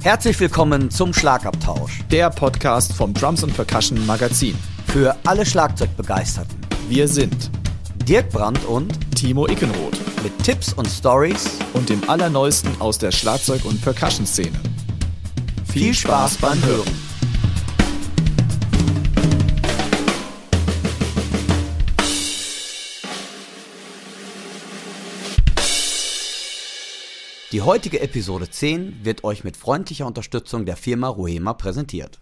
Herzlich willkommen zum Schlagabtausch, der Podcast vom Drums & Percussion Magazin. Für alle Schlagzeugbegeisterten. Wir sind Dirk Brandt und Timo Ickenroth mit Tipps und Stories und dem Allerneuesten aus der Schlagzeug- und Percussion-Szene. Viel Spaß beim Hören. Die heutige Episode 10 wird euch mit freundlicher Unterstützung der Firma Rohema präsentiert.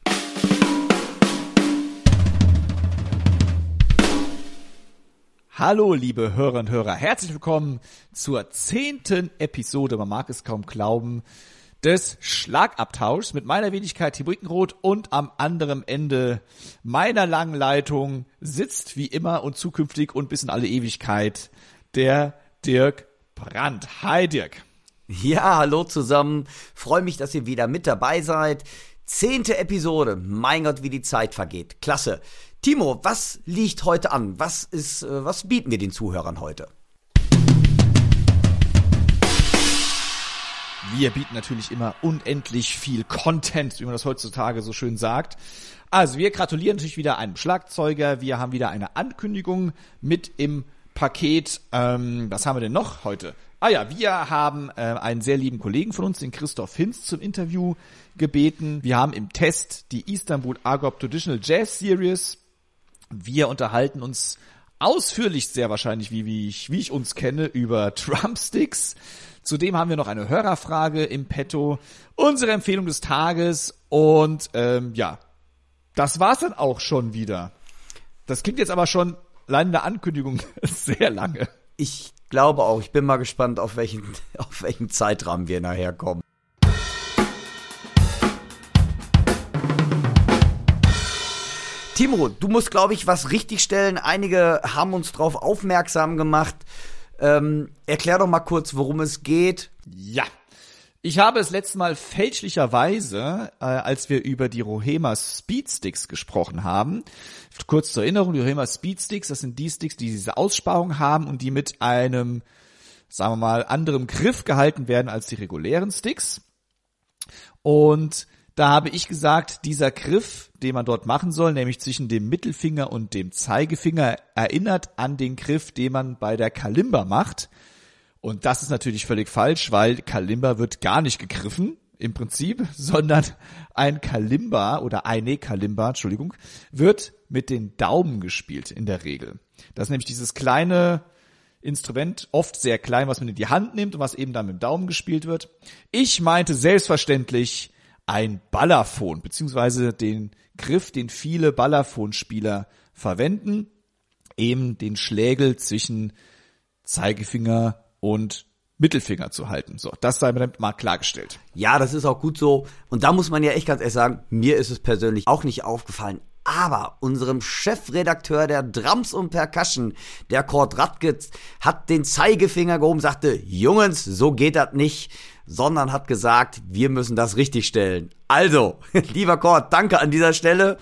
Hallo liebe Hörerinnen und Hörer, herzlich willkommen zur 10. Episode, man mag es kaum glauben, des Schlagabtauschs mit meiner Wenigkeit Timo Ickenroth, und am anderen Ende meiner langen Leitung sitzt wie immer und zukünftig und bis in alle Ewigkeit der Dirk Brandt. Hi Dirk. Ja, hallo zusammen. Freue mich, dass ihr wieder mit dabei seid. 10. Episode. Mein Gott, wie die Zeit vergeht. Klasse. Timo, was liegt heute an? Was bieten wir den Zuhörern heute? Wir bieten natürlich immer unendlich viel Content, wie man das heutzutage so schön sagt. Also wir gratulieren natürlich wieder einem Schlagzeuger. Wir haben wieder eine Ankündigung mit im Paket. Was haben wir denn noch heute? Wir haben einen sehr lieben Kollegen von uns, den Christoph Hinz, zum Interview gebeten. Wir haben im Test die Istanbul Agop Traditional Jazz Series. Wir unterhalten uns ausführlich, sehr wahrscheinlich, wie ich uns kenne, über Drumsticks. Zudem haben wir noch eine Hörerfrage im Petto, unsere Empfehlung des Tages und das war's dann auch schon wieder. Das klingt jetzt aber schon allein in der Ankündigung sehr lange. Ich glaube auch, ich bin mal gespannt, auf welchen Zeitrahmen wir nachher kommen. Timo, du musst, glaube ich, was richtigstellen. Einige haben uns darauf aufmerksam gemacht. Erklär doch mal kurz, worum es geht. Ja, ich habe es letztes Mal fälschlicherweise, als wir über die Rohema Speedsticks gesprochen haben, kurz zur Erinnerung, die Rohema Speedsticks, das sind die Sticks, die diese Aussparung haben und die mit einem, sagen wir mal, anderem Griff gehalten werden als die regulären Sticks. Und da habe ich gesagt, dieser Griff, den man dort machen soll, nämlich zwischen dem Mittelfinger und dem Zeigefinger, erinnert an den Griff, den man bei der Kalimba macht. Und das ist natürlich völlig falsch, weil Kalimba wird gar nicht gegriffen im Prinzip, sondern eine Kalimba, wird mit den Daumen gespielt in der Regel. Das ist nämlich dieses kleine Instrument, oft sehr klein, was man in die Hand nimmt und was eben dann mit dem Daumen gespielt wird. Ich meinte selbstverständlich ein Balafon, beziehungsweise den Griff, den viele Balafon-Spieler verwenden, eben den Schlägel zwischen Zeigefinger und Mittelfinger zu halten. So, das sei mir mal klargestellt. Ja, das ist auch gut so. Und da muss man ja echt ganz ehrlich sagen, mir ist es persönlich auch nicht aufgefallen. Aber unserem Chefredakteur der Drums und Percussion, der Kurt Radtke, hat den Zeigefinger gehoben, sagte, Jungs, so geht das nicht, sondern hat gesagt, wir müssen das richtigstellen. Also, lieber Kurt, danke an dieser Stelle.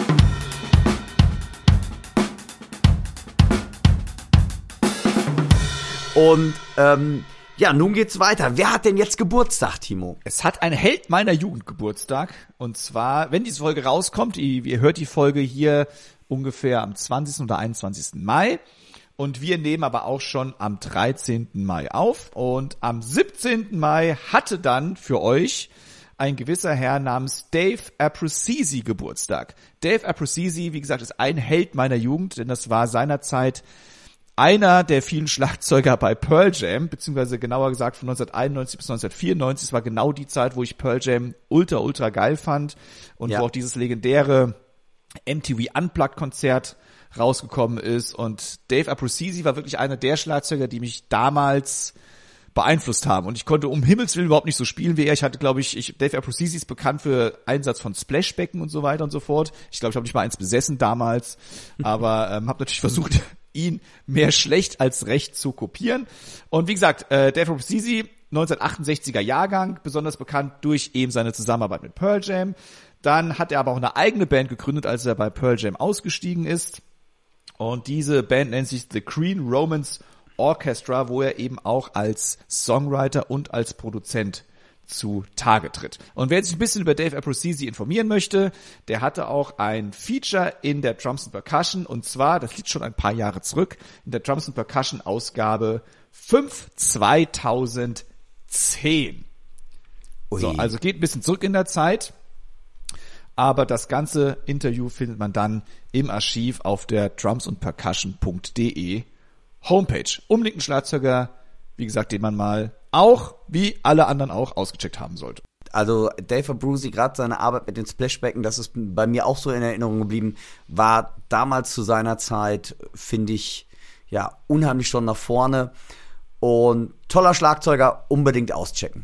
Und nun geht's weiter. Wer hat denn jetzt Geburtstag, Timo? Es hat ein Held meiner Jugend Geburtstag. Und zwar, wenn diese Folge rauskommt, ihr hört die Folge hier ungefähr am 20. oder 21. Mai. Und wir nehmen aber auch schon am 13. Mai auf. Und am 17. Mai hatte dann für euch ein gewisser Herr namens Dave Abruzzese Geburtstag. Dave Abruzzese, wie gesagt, ist ein Held meiner Jugend, denn das war seinerzeit einer der vielen Schlagzeuger bei Pearl Jam, beziehungsweise genauer gesagt von 1991 bis 1994. Das war genau die Zeit, wo ich Pearl Jam ultra geil fand und wo auch dieses legendäre MTV Unplugged-Konzert rausgekommen ist. Und Dave Abruzzese war wirklich einer der Schlagzeuger, die mich damals beeinflusst haben. Und ich konnte um Himmels Willen überhaupt nicht so spielen wie er. Ich hatte, glaube ich, Dave Abruzzese ist bekannt für Einsatz von Splashbecken und so weiter und so fort. Ich glaube, ich habe nicht mal eins besessen damals, aber habe natürlich versucht, ihn mehr schlecht als recht zu kopieren. Und wie gesagt, Dave Abruzzese, 1968er Jahrgang, besonders bekannt durch eben seine Zusammenarbeit mit Pearl Jam. Dann hat er aber auch eine eigene Band gegründet, als er bei Pearl Jam ausgestiegen ist. Und diese Band nennt sich The Green Romance Orchestra, wo er eben auch als Songwriter und als Produzent zu Tage tritt. Und wer sich ein bisschen über Dave Abruzzese informieren möchte, der hatte auch ein Feature in der Drums & Percussion, und zwar, das liegt schon ein paar Jahre zurück, in der Drums & Percussion Ausgabe 5 2010. So, also geht ein bisschen zurück in der Zeit, aber das ganze Interview findet man dann im Archiv auf der drumsundpercussion.de Homepage. Unbedingt ein Schlagzeuger, wie gesagt, den man mal auch, wie alle anderen auch, ausgecheckt haben sollte. Also Dave Abruzzese, gerade seine Arbeit mit den Splashbecken, das ist bei mir auch so in Erinnerung geblieben, war damals zu seiner Zeit, finde ich, ja, unheimlich schon nach vorne. Und toller Schlagzeuger, unbedingt auschecken.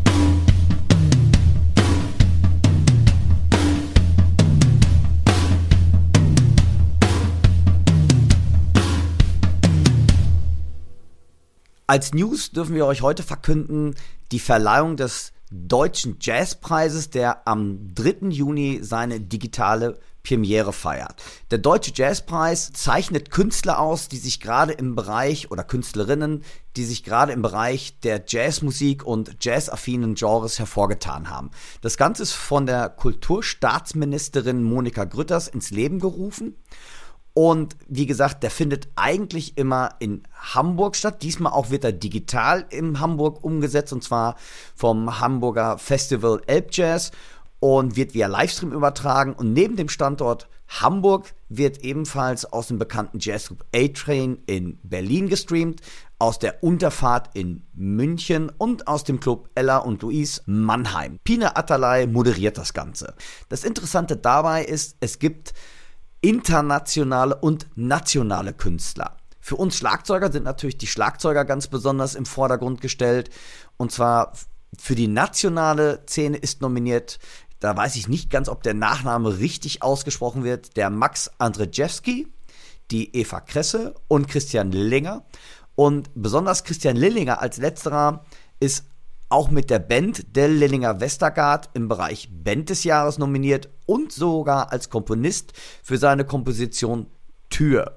Als News dürfen wir euch heute verkünden, die Verleihung des Deutschen Jazzpreises, der am 3. Juni seine digitale Premiere feiert. Der Deutsche Jazzpreis zeichnet Künstler aus, die sich gerade im Bereich, oder Künstlerinnen, die sich gerade im Bereich der Jazzmusik und jazzaffinen Genres hervorgetan haben. Das Ganze ist von der Kulturstaatsministerin Monika Grütters ins Leben gerufen. Und wie gesagt, der findet eigentlich immer in Hamburg statt. Diesmal auch wird er digital in Hamburg umgesetzt, und zwar vom Hamburger Festival Elbjazz, und wird via Livestream übertragen. Und neben dem Standort Hamburg wird ebenfalls aus dem bekannten Jazzclub A-Train in Berlin gestreamt, aus der Unterfahrt in München und aus dem Club Ella und Luis Mannheim. Pina Atalay moderiert das Ganze. Das Interessante dabei ist, es gibt internationale und nationale Künstler. Für uns Schlagzeuger sind natürlich die Schlagzeuger ganz besonders im Vordergrund gestellt. Und zwar für die nationale Szene ist nominiert, da weiß ich nicht ganz, ob der Nachname richtig ausgesprochen wird, der Max Andrzejewski, die Eva Kresse und Christian Lillinger. Und besonders Christian Lillinger als letzterer ist auch mit der Band der Lillinger Westergaard im Bereich Band des Jahres nominiert und sogar als Komponist für seine Komposition Tür.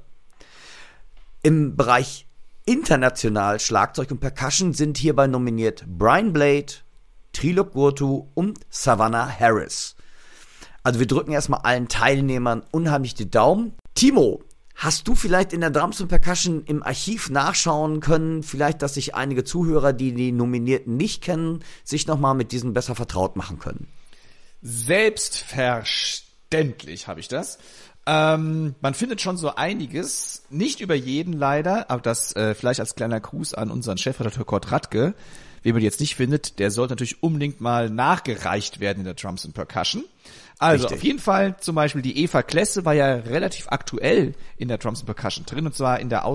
Im Bereich international Schlagzeug und Percussion sind hierbei nominiert Brian Blade, Trilok Gurtu und Savannah Harris. Also wir drücken erstmal allen Teilnehmern unheimlich die Daumen. Timo, hast du vielleicht in der Drums & Percussion im Archiv nachschauen können, vielleicht, dass sich einige Zuhörer, die die Nominierten nicht kennen, sich nochmal mit diesen besser vertraut machen können? Selbstverständlich habe ich das. Man findet schon so einiges, nicht über jeden leider, aber das vielleicht als kleiner Gruß an unseren Chefredakteur Kurt Radke. Wen man jetzt nicht findet, der sollte natürlich unbedingt mal nachgereicht werden in der Drums & Percussion. Also Richtig. auf jeden Fall zum Beispiel die Eva Klesse war ja relativ aktuell in der Drums & Percussion drin, und zwar in der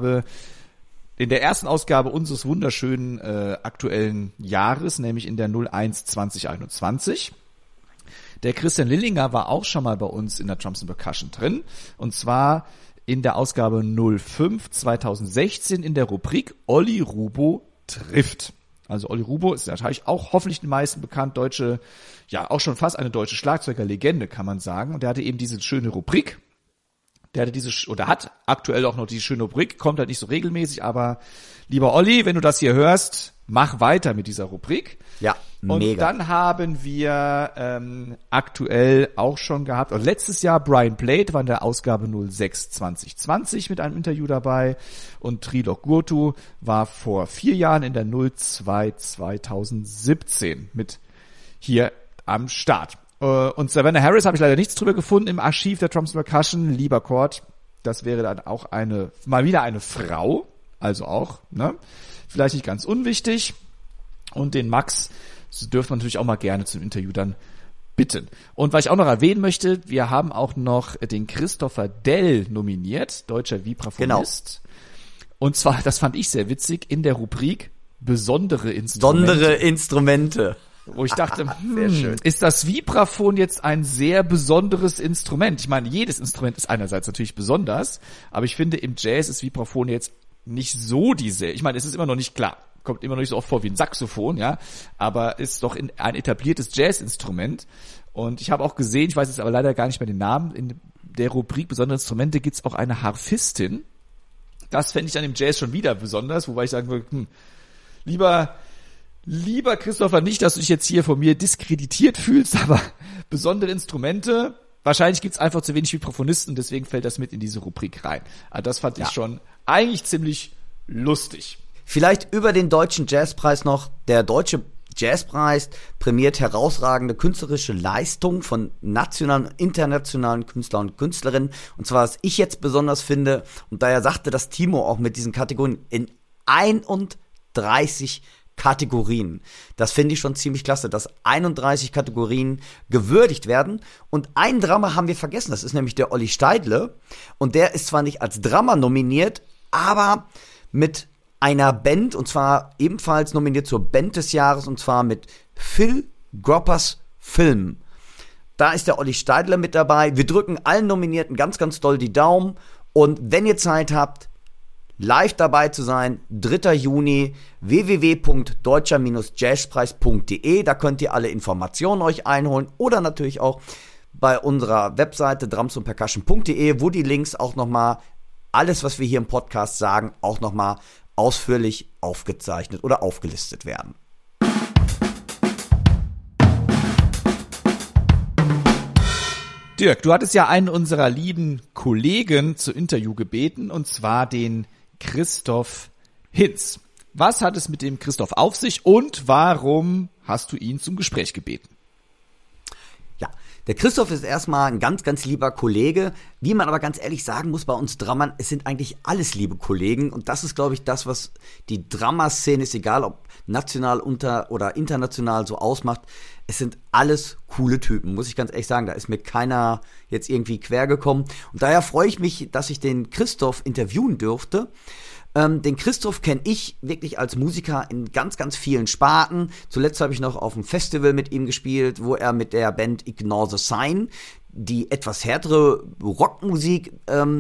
ersten Ausgabe unseres wunderschönen aktuellen Jahres, nämlich in der 01 2021. Der Christian Lillinger war auch schon mal bei uns in der Drums & Percussion drin, und zwar in der Ausgabe 05 2016 in der Rubrik Olli Rubo trifft. Also Olli Rubo ist natürlich auch hoffentlich den meisten bekannt, deutsche, ja auch schon fast eine deutsche Schlagzeugerlegende, kann man sagen. Und der hatte eben diese schöne Rubrik. Hat aktuell auch noch diese schöne Rubrik, kommt halt nicht so regelmäßig, aber lieber Olli, wenn du das hier hörst, mach weiter mit dieser Rubrik. Ja, und mega. Dann haben wir aktuell auch schon gehabt, also letztes Jahr Brian Blade war in der Ausgabe 06 2020 mit einem Interview dabei, und Trilok Gurtu war vor 4 Jahren in der 02 2017 mit hier am Start. Und Savannah Harris habe ich leider nichts drüber gefunden im Archiv der Drums & Percussion. Lieber Kurt, das wäre dann auch mal wieder eine Frau, also auch, ne? Vielleicht nicht ganz unwichtig. Und den Max dürfen wir natürlich auch mal gerne zum Interview dann bitten. Und was ich auch noch erwähnen möchte, wir haben auch noch den Christopher Dell nominiert, deutscher Vibraphonist. Genau. Und zwar, das fand ich sehr witzig, in der Rubrik Besondere Instrumente. Wo ich dachte, sehr schön. Ist das Vibraphon jetzt ein sehr besonderes Instrument? Ich meine, jedes Instrument ist einerseits natürlich besonders, aber ich finde, im Jazz ist Vibraphon jetzt nicht so ich meine, es ist immer noch nicht klar, kommt immer noch nicht so oft vor wie ein Saxophon, ja, aber ist doch ein etabliertes Jazzinstrument. Und ich habe auch gesehen, ich weiß jetzt aber leider gar nicht mehr den Namen, in der Rubrik Besondere Instrumente gibt's auch eine Harfistin. Das fände ich dann im Jazz schon wieder besonders, wobei ich sagen würde, lieber Lieber Christopher, nicht, dass du dich jetzt hier von mir diskreditiert fühlst, aber besondere Instrumente, wahrscheinlich gibt's einfach zu wenig Vibraphonisten, deswegen fällt das mit in diese Rubrik rein. Aber das fand ich schon eigentlich ziemlich lustig. Vielleicht über den Deutschen Jazzpreis noch. Der Deutsche Jazzpreis prämiert herausragende künstlerische Leistung von nationalen und internationalen Künstlern und Künstlerinnen. Und zwar, was ich jetzt besonders finde, und daher sagte das Timo auch mit diesen Kategorien, in 31 Kategorien. Das finde ich schon ziemlich klasse, dass 31 Kategorien gewürdigt werden. Und einen Drummer haben wir vergessen, das ist nämlich der Olli Steidle. Und der ist zwar nicht als Drummer nominiert, aber mit einer Band, und zwar ebenfalls nominiert zur Band des Jahres, und zwar mit Phil Groppers Film. Da ist der Olli Steidle mit dabei. Wir drücken allen Nominierten ganz, ganz doll die Daumen. Und wenn ihr Zeit habt, live dabei zu sein, 3. Juni, www.deutscher-jazzpreis.de. Da könnt ihr alle Informationen euch einholen oder natürlich auch bei unserer Webseite drumsundpercussion.de, wo die Links auch nochmal, alles, was wir hier im Podcast sagen, auch nochmal ausführlich aufgezeichnet oder aufgelistet werden. Dirk, du hattest ja einen unserer lieben Kollegen zu Interview gebeten, und zwar den Christoph Hinz. Was hat es mit dem Christoph auf sich und warum hast du ihn zum Gespräch gebeten? Ja, der Christoph ist erstmal ein ganz, ganz lieber Kollege. Wie man aber ganz ehrlich sagen muss, bei uns Drummern, es sind eigentlich alles liebe Kollegen. Und das ist, glaube ich, das, was die Drummer-Szene ist, egal ob national oder international so ausmacht. Es sind alles coole Typen, muss ich ganz ehrlich sagen. Da ist mir keiner jetzt irgendwie quer gekommen. Und daher freue ich mich, dass ich den Christoph interviewen durfte. Den Christoph kenne ich wirklich als Musiker in ganz, ganz vielen Sparten. Zuletzt habe ich noch auf einem Festival mit ihm gespielt, wo er mit der Band Ignore the Sign die etwas härtere Rockmusik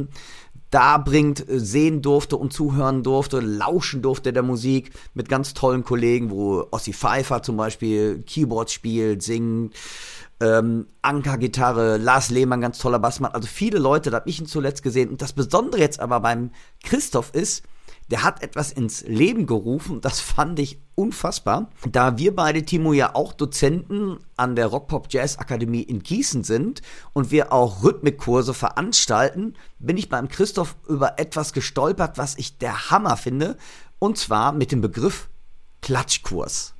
darbringt, sehen durfte und zuhören durfte, lauschen durfte der Musik mit ganz tollen Kollegen, wo Ossi Pfeiffer zum Beispiel Keyboard spielt, singt, Anker-Gitarre, Lars Lehmann, ganz toller Bassmann, also viele Leute, da habe ich ihn zuletzt gesehen. Und das Besondere jetzt aber beim Christoph ist, der hat etwas ins Leben gerufen, das fand ich unfassbar. Da wir beide, Timo, ja auch Dozenten an der Rock-Pop-Jazz-Akademie in Gießen sind und wir auch Rhythmikkurse veranstalten, bin ich beim Christoph über etwas gestolpert, was ich der Hammer finde, und zwar mit dem Begriff Klatschkurs.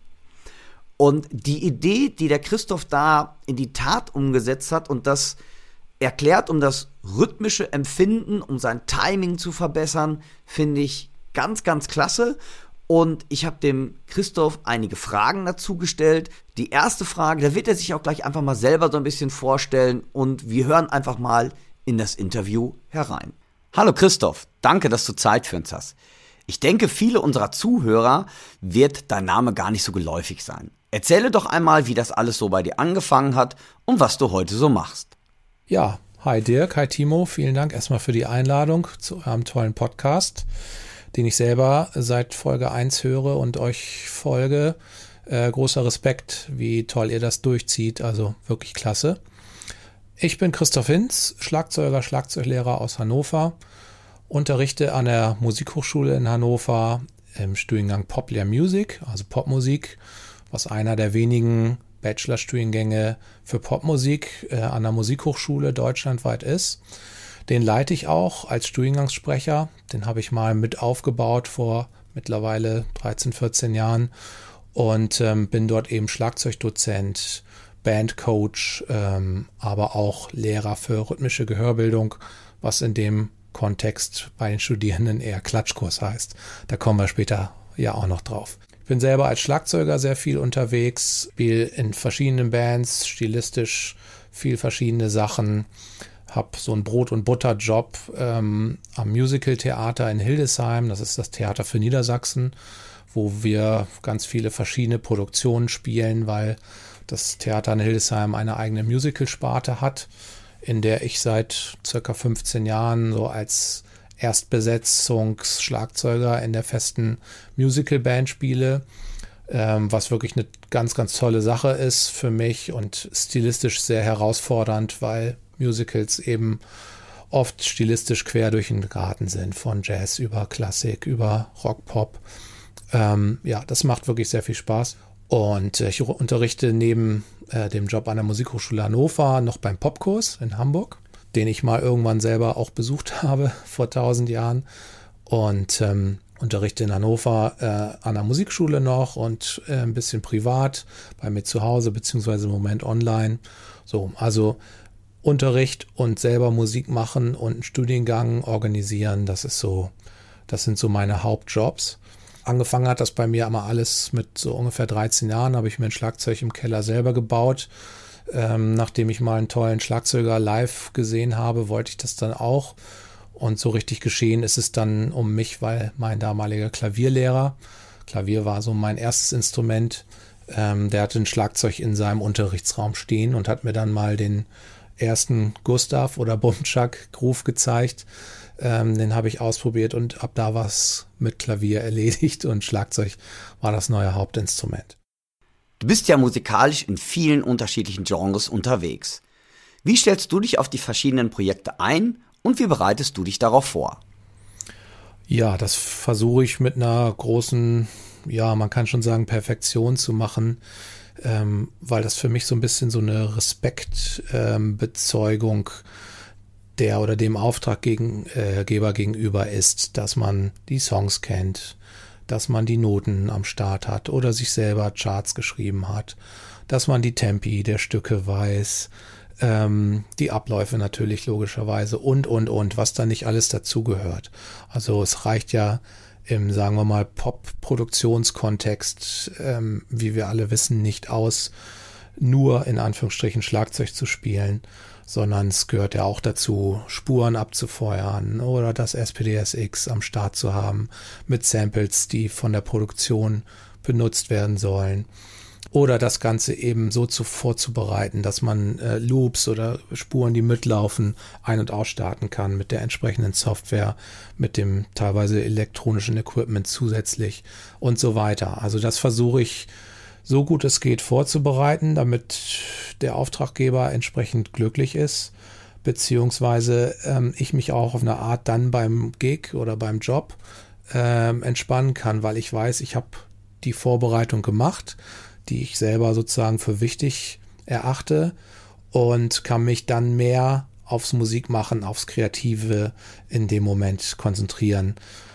Und die Idee, die der Christoph da in die Tat umgesetzt hat und das erklärt, um das rhythmische Empfinden, um sein Timing zu verbessern, finde ich ganz, ganz klasse. Und ich habe dem Christoph einige Fragen dazu gestellt. Die erste Frage, da wird er sich auch gleich einfach mal selber so ein bisschen vorstellen und wir hören einfach mal in das Interview herein. Hallo Christoph, danke, dass du Zeit für uns hast. Ich denke, viele unserer Zuhörer wird dein Name gar nicht so geläufig sein. Erzähle doch einmal, wie das alles so bei dir angefangen hat und was du heute so machst. Ja, hi Dirk, hi Timo, vielen Dank erstmal für die Einladung zu eurem tollen Podcast, den ich selber seit Folge 1 höre und euch folge. Großer Respekt, wie toll ihr das durchzieht, also wirklich klasse. Ich bin Christoph Hinz, Schlagzeuger, Schlagzeuglehrer aus Hannover, unterrichte an der Musikhochschule in Hannover im Studiengang Popular Music, also Popmusik, was einer der wenigen Bachelorstudiengänge für Popmusik an der Musikhochschule deutschlandweit ist. Den leite ich auch als Studiengangssprecher. Den habe ich mal mit aufgebaut vor mittlerweile 13, 14 Jahren und bin dort eben Schlagzeugdozent, Bandcoach, aber auch Lehrer für rhythmische Gehörbildung, was in dem Kontext bei den Studierenden eher Klatschkurs heißt. Da kommen wir später ja auch noch drauf. Ich bin selber als Schlagzeuger sehr viel unterwegs, spiele in verschiedenen Bands, stilistisch viel verschiedene Sachen, habe so einen Brot- und Butter-Job am Musical-Theater in Hildesheim, das ist das Theater für Niedersachsen, wo wir ganz viele verschiedene Produktionen spielen, weil das Theater in Hildesheim eine eigene Musical-Sparte hat, in der ich seit circa 15 Jahren so als Erstbesetzungsschlagzeuger in der festen Musical-Band spiele, was wirklich eine ganz, ganz tolle Sache ist für mich und stilistisch sehr herausfordernd, weil Musicals eben oft stilistisch quer durch den Garten sind, von Jazz über Klassik, über Rock, Pop. Ja, das macht wirklich sehr viel Spaß. Und ich unterrichte neben dem Job an der Musikhochschule Hannover noch beim Popkurs in Hamburg, den ich mal irgendwann selber auch besucht habe vor 1000 Jahren. Und unterrichte in Hannover an der Musikschule noch und ein bisschen privat bei mir zu Hause, beziehungsweise im Moment online. So, also Unterricht und selber Musik machen und einen Studiengang organisieren, das sind so meine Hauptjobs. Angefangen hat das bei mir aber alles mit so ungefähr 13 Jahren, habe ich mir ein Schlagzeug im Keller selber gebaut. Nachdem ich mal einen tollen Schlagzeuger live gesehen habe, wollte ich das dann auch. Und so richtig geschehen ist es dann um mich, weil mein damaliger Klavierlehrer, Klavier war so mein erstes Instrument, der hatte ein Schlagzeug in seinem Unterrichtsraum stehen und hat mir dann mal den ersten Gustav oder Bumchak Groove gezeigt. Den habe ich ausprobiert und ab da war es mit Klavier erledigt und Schlagzeug war das neue Hauptinstrument. Du bist ja musikalisch in vielen unterschiedlichen Genres unterwegs. Wie stellst du dich auf die verschiedenen Projekte ein und wie bereitest du dich darauf vor? Ja, das versuche ich mit einer großen, ja, man kann schon sagen, Perfektion zu machen, weil das für mich so ein bisschen so eine Respektbezeugung der oder dem Auftraggeber gegenüber ist, dass man die Songs kennt, dass man die Noten am Start hat oder sich selber Charts geschrieben hat, dass man die Tempi der Stücke weiß, die Abläufe natürlich logischerweise und, was da nicht alles dazugehört. Also es reicht ja im, sagen wir mal, Pop-Produktionskontext, wie wir alle wissen, nicht aus, nur in Anführungsstrichen Schlagzeug zu spielen, sondern es gehört ja auch dazu, Spuren abzufeuern oder das SPDSX am Start zu haben mit Samples, die von der Produktion benutzt werden sollen. Oder das Ganze eben so vorzubereiten, dass man Loops oder Spuren, die mitlaufen, ein- und ausstarten kann mit der entsprechenden Software, mit dem teilweise elektronischen Equipment zusätzlich und so weiter. Also das versuche ich so gut es geht vorzubereiten, damit der Auftraggeber entsprechend glücklich ist, beziehungsweise ich mich auch auf eine Art dann beim Gig oder beim Job entspannen kann, weil ich weiß, ich habe die Vorbereitung gemacht, die ich selber sozusagen für wichtig erachte und kann mich dann mehr aufs Musikmachen, aufs Kreative in dem Moment konzentrieren.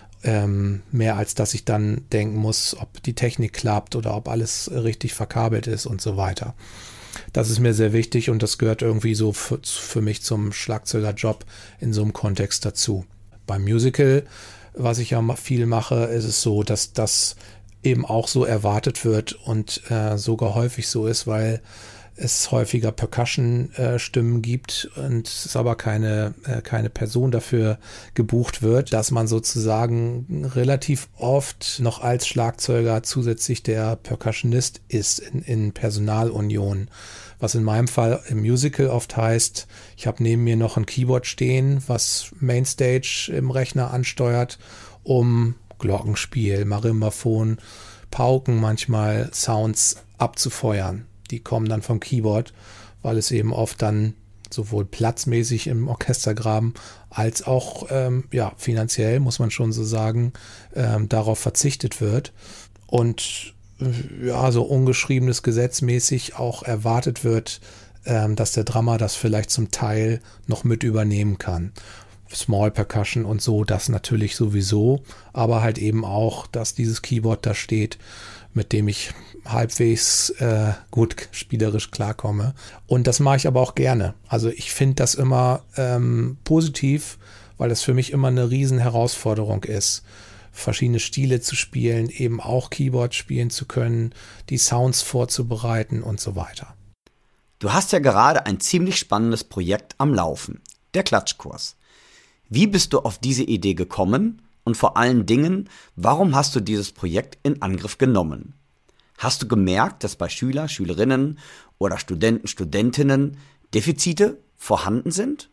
Mehr als dass ich dann denken muss, ob die Technik klappt oder ob alles richtig verkabelt ist und so weiter. Das ist mir sehr wichtig und das gehört irgendwie so für mich zum Schlagzeugerjob in so einem Kontext dazu. Beim Musical, was ich ja viel mache, ist es so, dass das eben auch so erwartet wird und sogar häufig so ist, weil es häufiger Percussion-Stimmen gibt und es aber keine Person dafür gebucht wird, dass man sozusagen relativ oft noch als Schlagzeuger zusätzlich der Percussionist ist in Personalunion. Was in meinem Fall im Musical oft heißt, ich habe neben mir noch ein Keyboard stehen, was Mainstage im Rechner ansteuert, um Glockenspiel, Marimbaphon, Pauken, manchmal Sounds abzufeuern. Die kommen dann vom Keyboard, weil es eben oft dann sowohl platzmäßig im Orchestergraben als auch finanziell, muss man schon so sagen, darauf verzichtet wird. Und so ungeschriebenes gesetzmäßig auch erwartet wird, dass der Drummer das vielleicht zum Teil noch mit übernehmen kann. Small Percussion und so, das natürlich sowieso, aber halt eben auch, dass dieses Keyboard da steht, mit dem ich halbwegs gut spielerisch klarkomme. Und das mache ich aber auch gerne. Also ich finde das immer positiv, weil das für mich immer eine riesen Herausforderung ist, verschiedene Stile zu spielen, eben auch Keyboard spielen zu können, die Sounds vorzubereiten und so weiter. Du hast ja gerade ein ziemlich spannendes Projekt am Laufen, der Klatschkurs. Wie bist du auf diese Idee gekommen und vor allen Dingen, warum hast du dieses Projekt in Angriff genommen? Hast du gemerkt, dass bei Schüler, Schülerinnen oder Studenten, Studentinnen Defizite vorhanden sind?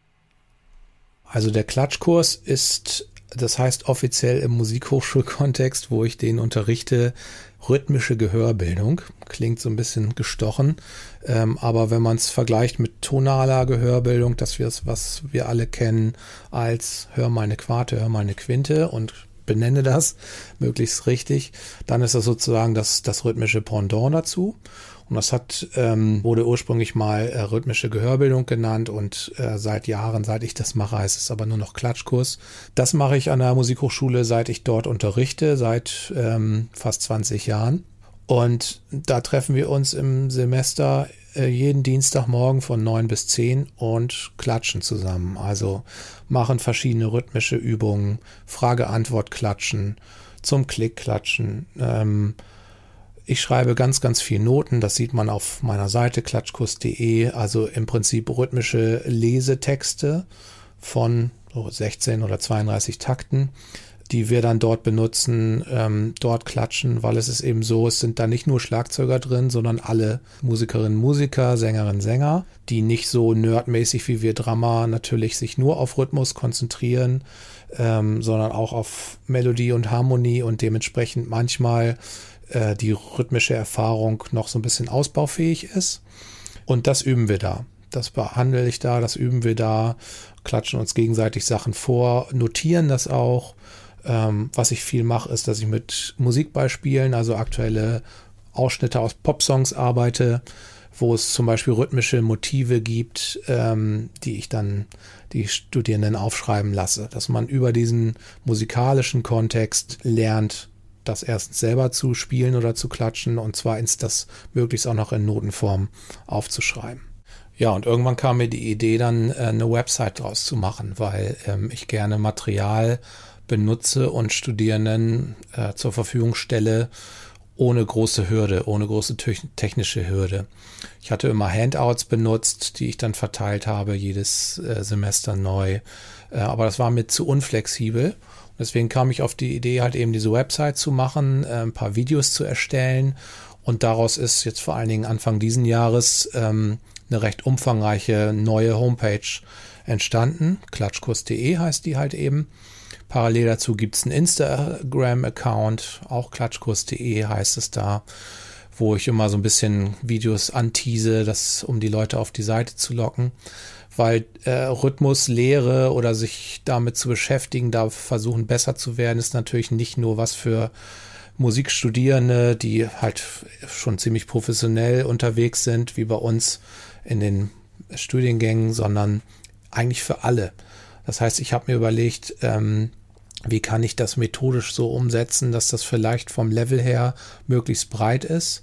Also der Klatschkurs ist, das heißt offiziell im Musikhochschulkontext, wo ich den unterrichte, rhythmische Gehörbildung. Klingt so ein bisschen gestochen, aber wenn man es vergleicht mit tonaler Gehörbildung, was wir alle kennen als hör mal eine Quarte, hör mal eine Quinte und benenne das möglichst richtig. Dann ist das sozusagen das rhythmische Pendant dazu. Und das wurde ursprünglich mal rhythmische Gehörbildung genannt und seit Jahren, seit ich das mache, heißt es aber nur noch Klatschkurs. Das mache ich an der Musikhochschule, seit ich dort unterrichte, seit fast 20 Jahren. Und da treffen wir uns im Semester jeden Dienstagmorgen von 9 bis 10 und klatschen zusammen. Also machen verschiedene rhythmische Übungen, Frage-Antwort-Klatschen, zum Klick klatschen. Ich schreibe ganz, ganz viel Noten, das sieht man auf meiner Seite klatschkurs.de, also im Prinzip rhythmische Lesetexte von so 16 oder 32 Takten, die wir dann dort benutzen, dort klatschen, weil es ist eben so, es sind da nicht nur Schlagzeuger drin, sondern alle Musikerinnen, Musiker, Sängerinnen, Sänger, die nicht so nerdmäßig wie wir Drummer natürlich sich nur auf Rhythmus konzentrieren, sondern auch auf Melodie und Harmonie und dementsprechend manchmal die rhythmische Erfahrung noch so ein bisschen ausbaufähig ist. Und das üben wir da. Das behandle ich da, das üben wir da, klatschen uns gegenseitig Sachen vor, notieren das auch. Was ich viel mache, ist, dass ich mit Musikbeispielen, also aktuelle Ausschnitte aus Popsongs arbeite, wo es zum Beispiel rhythmische Motive gibt, die ich dann die Studierenden aufschreiben lasse. Dass man über diesen musikalischen Kontext lernt, das erst selber zu spielen oder zu klatschen und zweitens das möglichst auch noch in Notenform aufzuschreiben. Ja, und irgendwann kam mir die Idee, dann eine Website draus zu machen, weil ich gerne Material benutze und Studierenden zur Verfügung stelle, ohne große Hürde, ohne große technische Hürde. Ich hatte immer Handouts benutzt, die ich dann verteilt habe, jedes Semester neu, aber das war mir zu unflexibel. Deswegen kam ich auf die Idee, halt eben diese Website zu machen, ein paar Videos zu erstellen und daraus ist jetzt vor allen Dingen Anfang diesen Jahres eine recht umfangreiche neue Homepage entstanden. Klatschkurs.de heißt die halt eben. Parallel dazu gibt es einen Instagram-Account, auch klatschkurs.de heißt es da, wo ich immer so ein bisschen Videos antease, um die Leute auf die Seite zu locken. Weil Rhythmuslehre oder sich damit zu beschäftigen, da versuchen besser zu werden, ist natürlich nicht nur was für Musikstudierende, die halt schon ziemlich professionell unterwegs sind, wie bei uns in den Studiengängen, sondern eigentlich für alle. Das heißt, ich habe mir überlegt, wie kann ich das methodisch so umsetzen, dass das vielleicht vom Level her möglichst breit ist.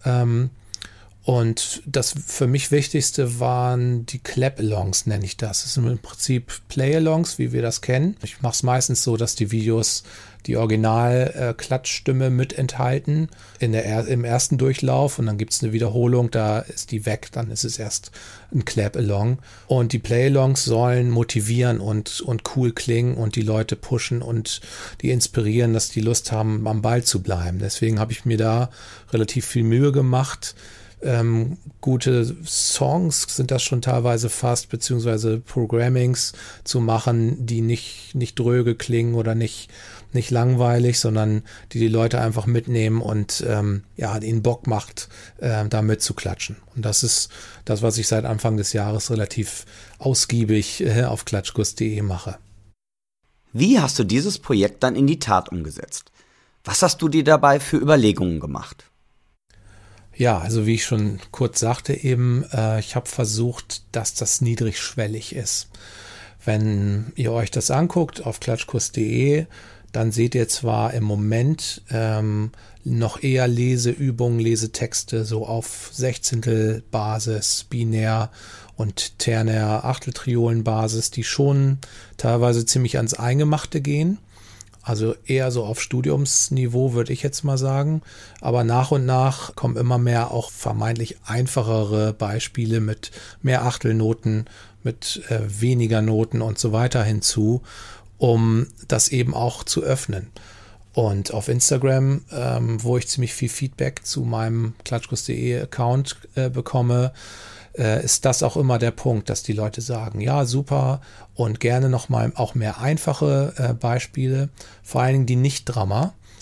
Und das für mich Wichtigste waren die Clap-Alongs, nenne ich das. Das sind im Prinzip Play-Alongs, wie wir das kennen. Ich mache es meistens so, dass die Videos die Original-Klatschstimme mit enthalten im ersten Durchlauf und dann gibt es eine Wiederholung, da ist die weg, dann ist es erst ein Clap-Along. Und die Play-Alongs sollen motivieren und cool klingen und die Leute pushen und die inspirieren, dass die Lust haben, am Ball zu bleiben. Deswegen habe ich mir da relativ viel Mühe gemacht. Gute Songs sind das schon teilweise fast, beziehungsweise Programmings zu machen, die nicht dröge klingen oder nicht langweilig, sondern die Leute einfach mitnehmen und ihnen Bock macht, da mitzuklatschen. Und das ist das, was ich seit Anfang des Jahres relativ ausgiebig auf klatschkurs.de mache. Wie hast du dieses Projekt dann in die Tat umgesetzt? Was hast du dir dabei für Überlegungen gemacht? Ja, also wie ich schon kurz sagte eben, ich habe versucht, dass das niedrigschwellig ist. Wenn ihr euch das anguckt auf klatschkurs.de, dann seht ihr zwar im Moment noch eher Leseübungen, Lesetexte so auf Sechzehntelbasis, Binär und Ternär Achteltriolenbasis, die schon teilweise ziemlich ans Eingemachte gehen. Also eher so auf Studiumsniveau, würde ich jetzt mal sagen. Aber nach und nach kommen immer mehr auch vermeintlich einfachere Beispiele mit mehr Achtelnoten, mit weniger Noten und so weiter hinzu, um das eben auch zu öffnen. Und auf Instagram, wo ich ziemlich viel Feedback zu meinem klatschkurs.de Account bekomme, ist das auch immer der Punkt, dass die Leute sagen, ja, super und gerne nochmal auch mehr einfache Beispiele, vor allen Dingen die Nicht-Drummer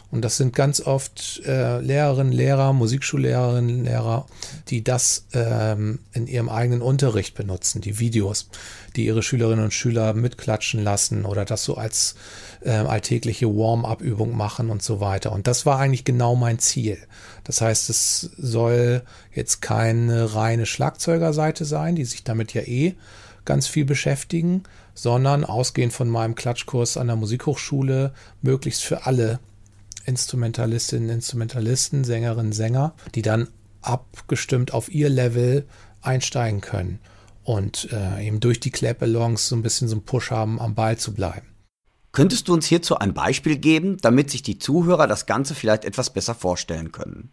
Und das sind ganz oft Lehrerinnen, Lehrer, Musikschullehrerinnen, Lehrer, die das in ihrem eigenen Unterricht benutzen, die Videos, die ihre Schülerinnen und Schüler mitklatschen lassen oder das so als alltägliche Warm-up-Übung machen und so weiter. Und das war eigentlich genau mein Ziel. Das heißt, es soll jetzt keine reine Schlagzeugerseite sein, die sich damit ja ganz viel beschäftigen, sondern ausgehend von meinem Klatschkurs an der Musikhochschule möglichst für alle Instrumentalistinnen, Instrumentalisten, Sängerinnen, Sänger, die dann abgestimmt auf ihr Level einsteigen können und eben durch die Clap-Alongs so ein bisschen so einen Push haben, am Ball zu bleiben. Könntest du uns hierzu ein Beispiel geben, damit sich die Zuhörer das Ganze vielleicht etwas besser vorstellen können?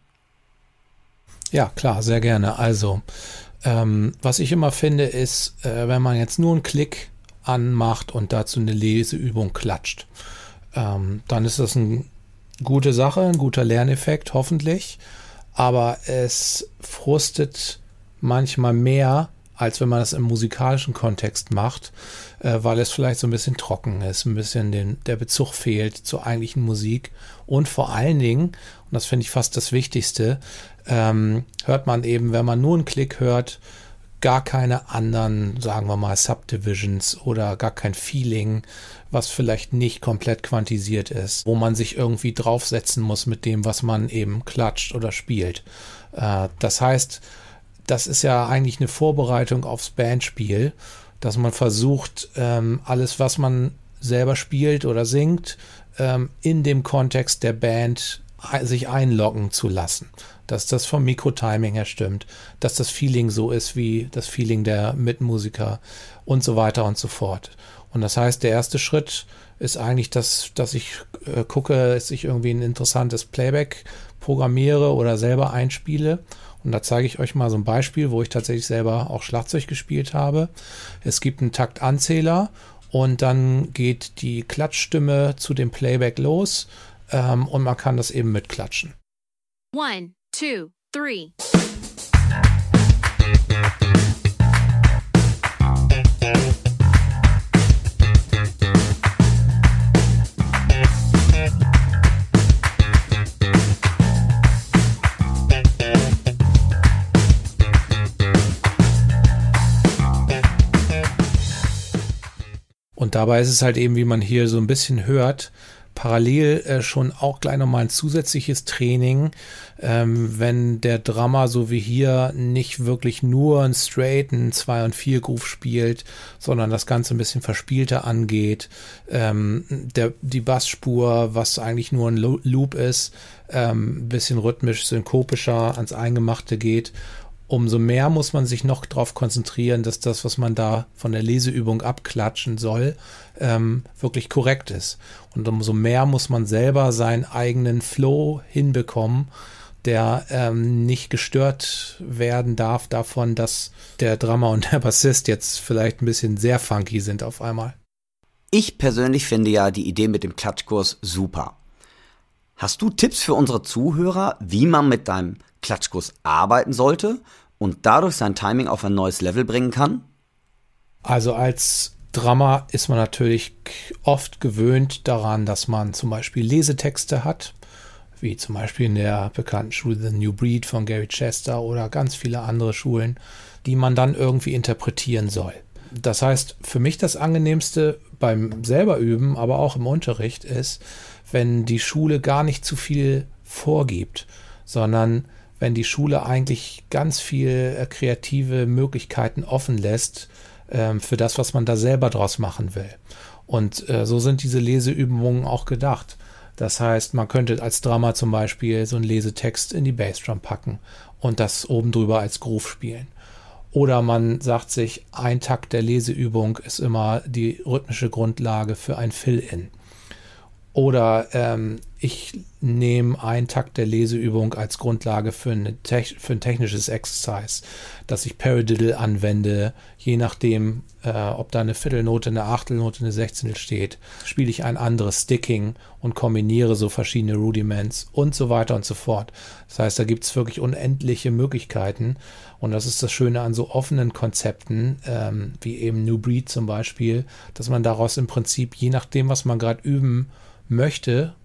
Ja, klar, sehr gerne. Also, was ich immer finde, ist, wenn man jetzt nur einen Klick anmacht und dazu eine Leseübung klatscht, dann ist das eine gute Sache, ein guter Lerneffekt, hoffentlich. Aber es frustet manchmal mehr, als wenn man das im musikalischen Kontext macht, weil es vielleicht so ein bisschen trocken ist, ein bisschen der Bezug fehlt zur eigentlichen Musik und vor allen Dingen, und das finde ich fast das Wichtigste, hört man eben, wenn man nur einen Klick hört, gar keine anderen, sagen wir mal, Subdivisions oder gar kein Feeling, was vielleicht nicht komplett quantisiert ist, wo man sich irgendwie draufsetzen muss mit dem, was man eben klatscht oder spielt. Das heißt, das ist ja eigentlich eine Vorbereitung aufs Bandspiel, dass man versucht, alles, was man selber spielt oder singt, in dem Kontext der Band sich einloggen zu lassen. Dass das vom Mikrotiming her stimmt, dass das Feeling so ist wie das Feeling der Mitmusiker und so weiter und so fort. Und das heißt, der erste Schritt ist eigentlich, dass ich gucke, dass ich irgendwie ein interessantes Playback programmiere oder selber einspiele. Und da zeige ich euch mal so ein Beispiel, wo ich tatsächlich selber auch Schlagzeug gespielt habe. Es gibt einen Taktanzähler und dann geht die Klatschstimme zu dem Playback los und man kann das eben mitklatschen. 1, 2, 3. Und dabei ist es halt eben, wie man hier so ein bisschen hört, parallel schon auch gleich nochmal ein zusätzliches Training, wenn der Drummer so wie hier nicht wirklich nur einen straighten 2 und 4 Groove spielt, sondern das Ganze ein bisschen verspielter angeht, die Bassspur, was eigentlich nur ein Loop ist, ein bisschen rhythmisch, synkopischer ans Eingemachte geht. Umso mehr muss man sich noch darauf konzentrieren, dass das, was man da von der Leseübung abklatschen soll, wirklich korrekt ist. Und umso mehr muss man selber seinen eigenen Flow hinbekommen, der nicht gestört werden darf davon, dass der Drummer und der Bassist jetzt vielleicht ein bisschen sehr funky sind auf einmal. Ich persönlich finde ja die Idee mit dem Klatschkurs super. Hast du Tipps für unsere Zuhörer, wie man mit deinem Klatschkurs arbeiten sollte und dadurch sein Timing auf ein neues Level bringen kann? Also als Drummer ist man natürlich oft gewöhnt daran, dass man zum Beispiel Lesetexte hat, wie zum Beispiel in der bekannten Schule The New Breed von Gary Chester oder ganz viele andere Schulen, die man dann irgendwie interpretieren soll. Das heißt, für mich das Angenehmste beim selber üben, aber auch im Unterricht ist, wenn die Schule gar nicht zu viel vorgibt, sondern wenn die Schule eigentlich ganz viel kreative Möglichkeiten offen lässt für das, was man da selber draus machen will. Und so sind diese Leseübungen auch gedacht. Das heißt, man könnte als Drummer zum Beispiel so einen Lesetext in die Bassdrum packen und das oben drüber als Groove spielen. Oder man sagt sich, ein Takt der Leseübung ist immer die rhythmische Grundlage für ein Fill-In. Oder ich nehme einen Takt der Leseübung als Grundlage für ein technisches Exercise, dass ich Paradiddle anwende, je nachdem, ob da eine Viertelnote, eine Achtelnote, eine Sechzehntel steht, spiele ich ein anderes Sticking und kombiniere so verschiedene Rudiments und so weiter und so fort. Das heißt, da gibt es wirklich unendliche Möglichkeiten und das ist das Schöne an so offenen Konzepten, wie eben New Breed zum Beispiel, dass man daraus im Prinzip, je nachdem, was man gerade üben möchte,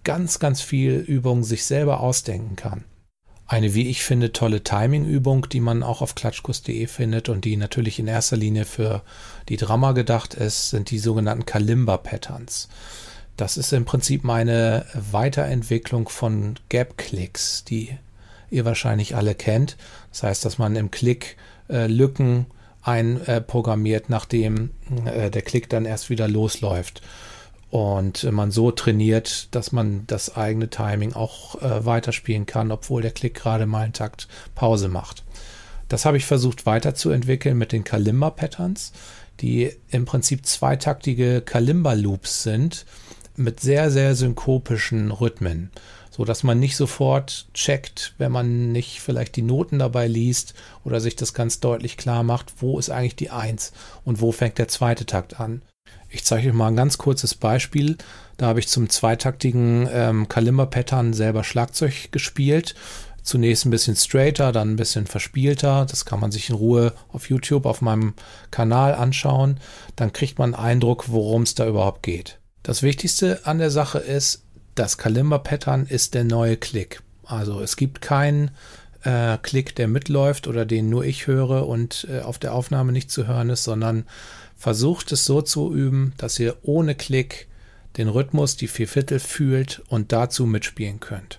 ganz, ganz viel Übungen sich selber ausdenken kann. Eine, wie ich finde, tolle Timing-Übung, die man auch auf klatschkurs.de findet und die natürlich in erster Linie für die Drummer gedacht ist, sind die sogenannten Kalimba-Patterns. Das ist im Prinzip meine Weiterentwicklung von Gap-Clicks, die ihr wahrscheinlich alle kennt. Das heißt, dass man im Klick Lücken einprogrammiert, nachdem der Klick dann erst wieder losläuft. Und man so trainiert, dass man das eigene Timing auch weiterspielen kann, obwohl der Klick gerade mal einen Takt Pause macht. Das habe ich versucht weiterzuentwickeln mit den Kalimba-Patterns, die im Prinzip zweitaktige Kalimba-Loops sind mit sehr, sehr synkopischen Rhythmen, so dass man nicht sofort checkt, wenn man nicht vielleicht die Noten dabei liest oder sich das ganz deutlich klar macht, wo ist eigentlich die 1 und wo fängt der zweite Takt an. Ich zeige euch mal ein ganz kurzes Beispiel. Da habe ich zum zweitaktigen Kalimba-Pattern selber Schlagzeug gespielt. Zunächst ein bisschen straighter, dann ein bisschen verspielter. Das kann man sich in Ruhe auf YouTube auf meinem Kanal anschauen. Dann kriegt man einen Eindruck, worum es da überhaupt geht. Das Wichtigste an der Sache ist, das Kalimba-Pattern ist der neue Klick. Also es gibt keinen Klick, der mitläuft oder den nur ich höre und auf der Aufnahme nicht zu hören ist, sondern versucht es so zu üben, dass ihr ohne Klick den Rhythmus, die 4/4 fühlt und dazu mitspielen könnt.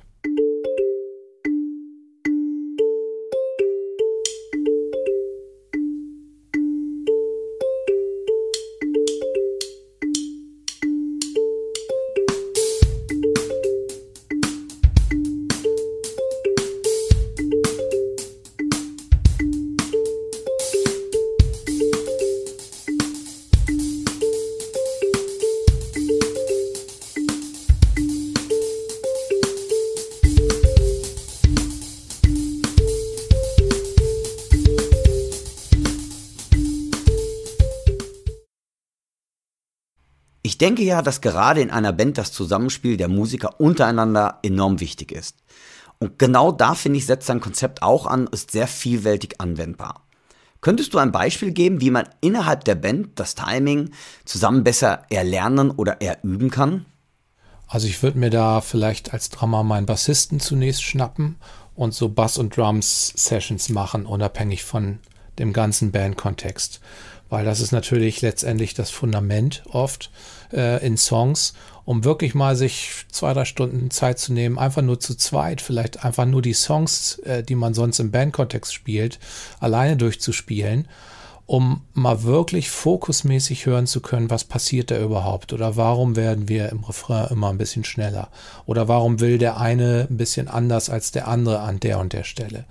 Ich denke ja, dass gerade in einer Band das Zusammenspiel der Musiker untereinander enorm wichtig ist. Und genau da, finde ich, setzt sein Konzept auch an, ist sehr vielfältig anwendbar. Könntest du ein Beispiel geben, wie man innerhalb der Band das Timing zusammen besser erlernen oder erüben kann? Also ich würde mir da vielleicht als Drummer meinen Bassisten zunächst schnappen und so Bass- und Drums-Sessions machen, unabhängig von dem ganzen Bandkontext. Weil das ist natürlich letztendlich das Fundament oft in Songs, um wirklich mal sich 2-3 Stunden Zeit zu nehmen, einfach nur zu zweit, vielleicht einfach nur die Songs, die man sonst im Bandkontext spielt, alleine durchzuspielen, um mal wirklich fokusmäßig hören zu können, was passiert da überhaupt oder warum werden wir im Refrain immer ein bisschen schneller oder warum will der eine ein bisschen anders als der andere an der und der Stelle.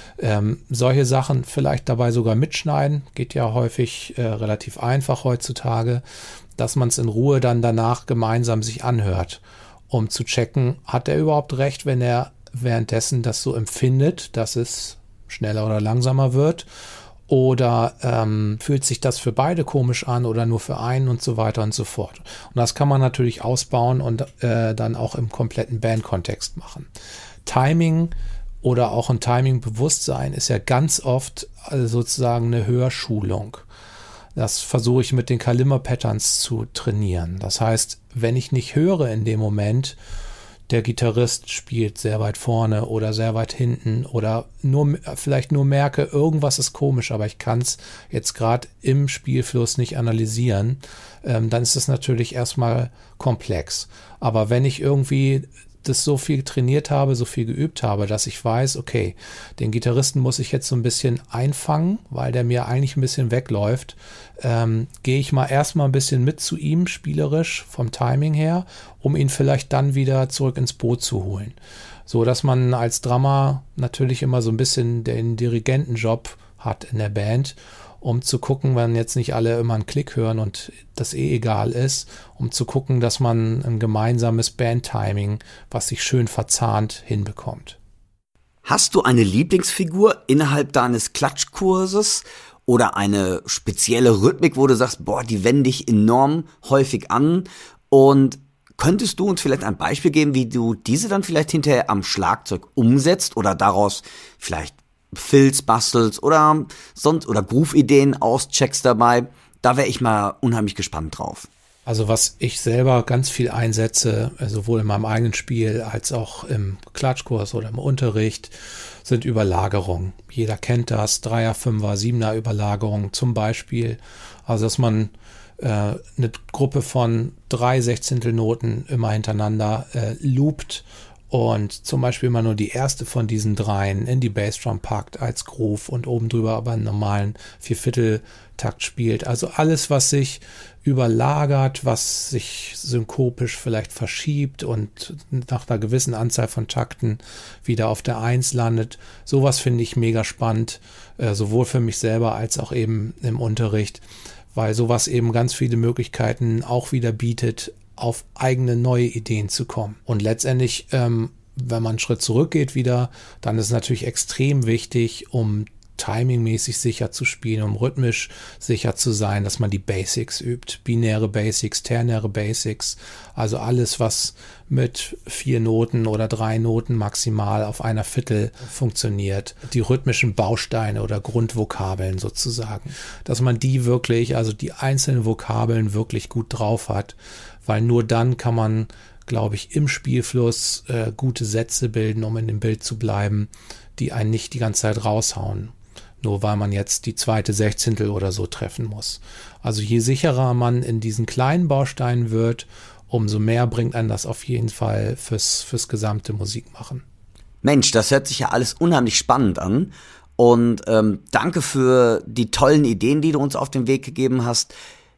Solche Sachen vielleicht dabei sogar mitschneiden, geht ja häufig relativ einfach heutzutage, dass man es in Ruhe dann danach gemeinsam sich anhört, um zu checken, hat er überhaupt recht, wenn er währenddessen das so empfindet, dass es schneller oder langsamer wird, oder fühlt sich das für beide komisch an oder nur für einen und so weiter und so fort. Und das kann man natürlich ausbauen und dann auch im kompletten Bandkontext machen. Timing oder auch ein Timing-Bewusstsein ist ja ganz oft sozusagen eine Hörschulung. Das versuche ich mit den Kalimba-Patterns zu trainieren. Das heißt, wenn ich nicht höre in dem Moment, der Gitarrist spielt sehr weit vorne oder sehr weit hinten oder vielleicht nur merke, irgendwas ist komisch, aber ich kann es jetzt gerade im Spielfluss nicht analysieren, dann ist es natürlich erstmal komplex. Aber wenn ich irgendwie das so viel trainiert habe, so viel geübt habe, dass ich weiß, okay, den Gitarristen muss ich jetzt so ein bisschen einfangen, weil der mir eigentlich ein bisschen wegläuft, gehe ich mal erstmal ein bisschen mit zu ihm, spielerisch, vom Timing her, um ihn vielleicht dann wieder zurück ins Boot zu holen. So, dass man als Drummer natürlich immer so ein bisschen den Dirigentenjob hat in der Band, um zu gucken, wenn jetzt nicht alle immer einen Klick hören und das egal ist, um zu gucken, dass man ein gemeinsames Bandtiming, was sich schön verzahnt, hinbekommt. Hast du eine Lieblingsfigur innerhalb deines Klatschkurses oder eine spezielle Rhythmik, wo du sagst, boah, die wende ich enorm häufig an? Und könntest du uns vielleicht ein Beispiel geben, wie du diese dann vielleicht hinterher am Schlagzeug umsetzt oder daraus vielleicht Fills bastelst oder Groove-Ideen auscheckst dabei? Da wäre ich mal unheimlich gespannt drauf. Also was ich selber ganz viel einsetze, sowohl in meinem eigenen Spiel als auch im Klatschkurs oder im Unterricht, sind Überlagerungen. Jeder kennt das, 3er, 5er, 7er Überlagerungen zum Beispiel. Also dass man eine Gruppe von 3 Sechzehntelnoten immer hintereinander loopt und zum Beispiel immer nur die erste von diesen 3 in die Bassdrum packt als Groove und oben drüber aber einen normalen 4/4-Takt spielt. Also alles, was sich überlagert, was sich synkopisch vielleicht verschiebt und nach einer gewissen Anzahl von Takten wieder auf der 1 landet. Sowas finde ich mega spannend, sowohl für mich selber als auch eben im Unterricht, weil sowas eben ganz viele Möglichkeiten auch wieder bietet, auf eigene neue Ideen zu kommen. Und letztendlich, wenn man einen Schritt zurückgeht wieder, dann ist es natürlich extrem wichtig, um timingmäßig sicher zu spielen, um rhythmisch sicher zu sein, dass man die Basics übt. Binäre Basics, ternäre Basics, also alles, was mit 4 Noten oder 3 Noten maximal auf einer Viertel funktioniert. Die rhythmischen Bausteine oder Grundvokabeln sozusagen. Dass man die wirklich, also die einzelnen Vokabeln wirklich gut drauf hat, weil nur dann kann man, glaube ich, im Spielfluss gute Sätze bilden, um in dem Bild zu bleiben, die einen nicht die ganze Zeit raushauen. Nur weil man jetzt die 2. Sechzehntel oder so treffen muss. Also je sicherer man in diesen kleinen Bausteinen wird, umso mehr bringt einen das auf jeden Fall fürs gesamte Musikmachen. Mensch, das hört sich ja alles unheimlich spannend an. Und danke für die tollen Ideen, die du uns auf den Weg gegeben hast.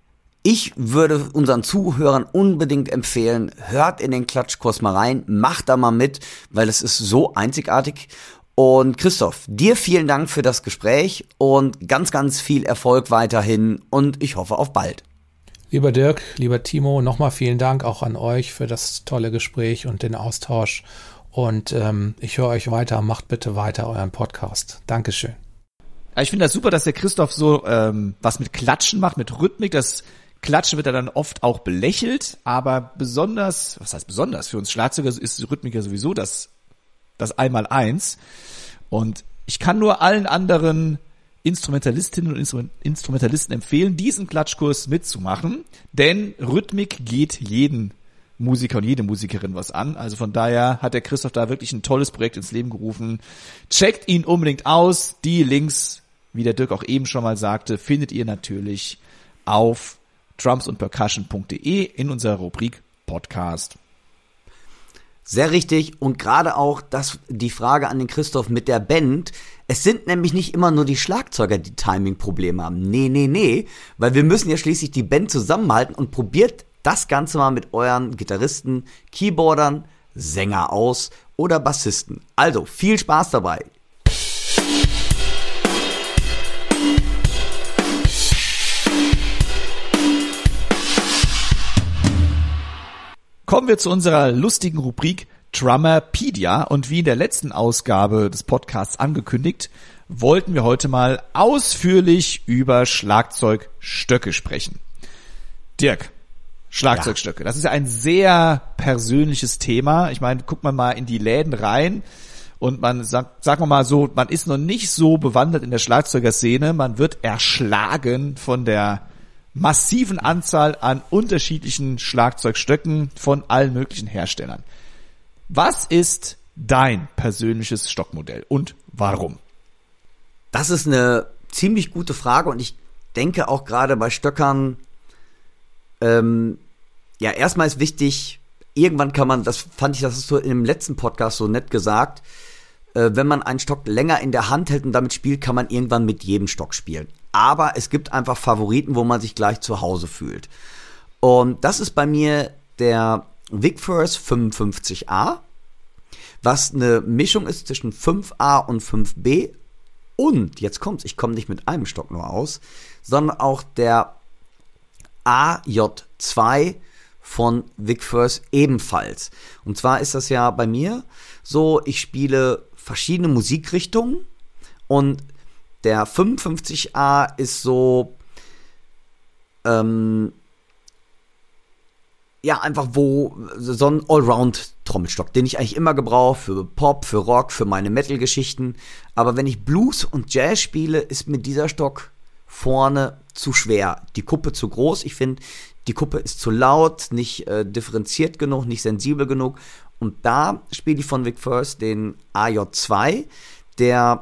Ich würde unseren Zuhörern unbedingt empfehlen, hört in den Klatschkurs mal rein, macht da mal mit, weil es ist so einzigartig. Und Christoph, dir vielen Dank für das Gespräch und ganz, ganz viel Erfolg weiterhin und ich hoffe auf bald. Lieber Dirk, lieber Timo, nochmal vielen Dank auch an euch für das tolle Gespräch und den Austausch. Und ich höre euch weiter, macht bitte weiter euren Podcast. Dankeschön. Ja, ich finde das super, dass der Christoph so was mit Klatschen macht, mit Rhythmik. Das Klatschen wird ja dann oft auch belächelt, aber besonders, was heißt besonders? Für uns Schlagzeuger ist die Rhythmik ja sowieso das Einmaleins. Und ich kann nur allen anderen Instrumentalistinnen und Instrumentalisten empfehlen, diesen Klatschkurs mitzumachen, denn Rhythmik geht jeden Musiker und jede Musikerin was an. Also von daher hat der Christoph da wirklich ein tolles Projekt ins Leben gerufen. Checkt ihn unbedingt aus. Die Links, wie der Dirk auch eben schon mal sagte, findet ihr natürlich auf drumsundpercussion.de in unserer Rubrik Podcast. Sehr richtig und gerade auch die Frage an den Christoph mit der Band. Es sind nämlich nicht immer nur die Schlagzeuger, die Timing-Probleme haben. Nee, weil wir müssen ja schließlich die Band zusammenhalten und probiert das Ganze mal mit euren Gitarristen, Keyboardern, Sänger aus oder Bassisten. Also viel Spaß dabei. Kommen wir zu unserer lustigen Rubrik Drummerpedia und wie in der letzten Ausgabe des Podcasts angekündigt, wollten wir heute mal ausführlich über Schlagzeugstöcke sprechen. Dirk, Schlagzeugstöcke, das ist ja ein sehr persönliches Thema. Ich meine, guckt man mal in die Läden rein und man sagen wir mal so, man ist noch nicht so bewandert in der Schlagzeugerszene, man wird erschlagen von der massiven Anzahl an unterschiedlichen Schlagzeugstöcken von allen möglichen Herstellern. Was ist dein persönliches Stockmodell und warum? Das ist eine ziemlich gute Frage und ich denke auch gerade bei Stöckern, erstmal ist wichtig, irgendwann kann man, das hast du im letzten Podcast so nett gesagt, wenn man einen Stock länger in der Hand hält und damit spielt, kann man irgendwann mit jedem Stock spielen. Aber es gibt einfach Favoriten, wo man sich gleich zu Hause fühlt. Und das ist bei mir der Vigfirst 55A, was eine Mischung ist zwischen 5A und 5B. Und, jetzt kommt's, ich komme nicht mit einem Stock nur aus, sondern auch der AJ2 von Vigfirst ebenfalls. Und zwar ist das ja bei mir so, ich spiele verschiedene Musikrichtungen und der 55A ist so, einfach so ein Allround-Trommelstock, den ich eigentlich immer gebrauche für Pop, für Rock, für meine Metal-Geschichten. Aber wenn ich Blues und Jazz spiele, ist mir dieser Stock vorne zu schwer, die Kuppe zu groß. Ich finde, die Kuppe ist zu laut, nicht differenziert genug, nicht sensibel genug. Und da spiele ich von Vic Firth den AJ2, der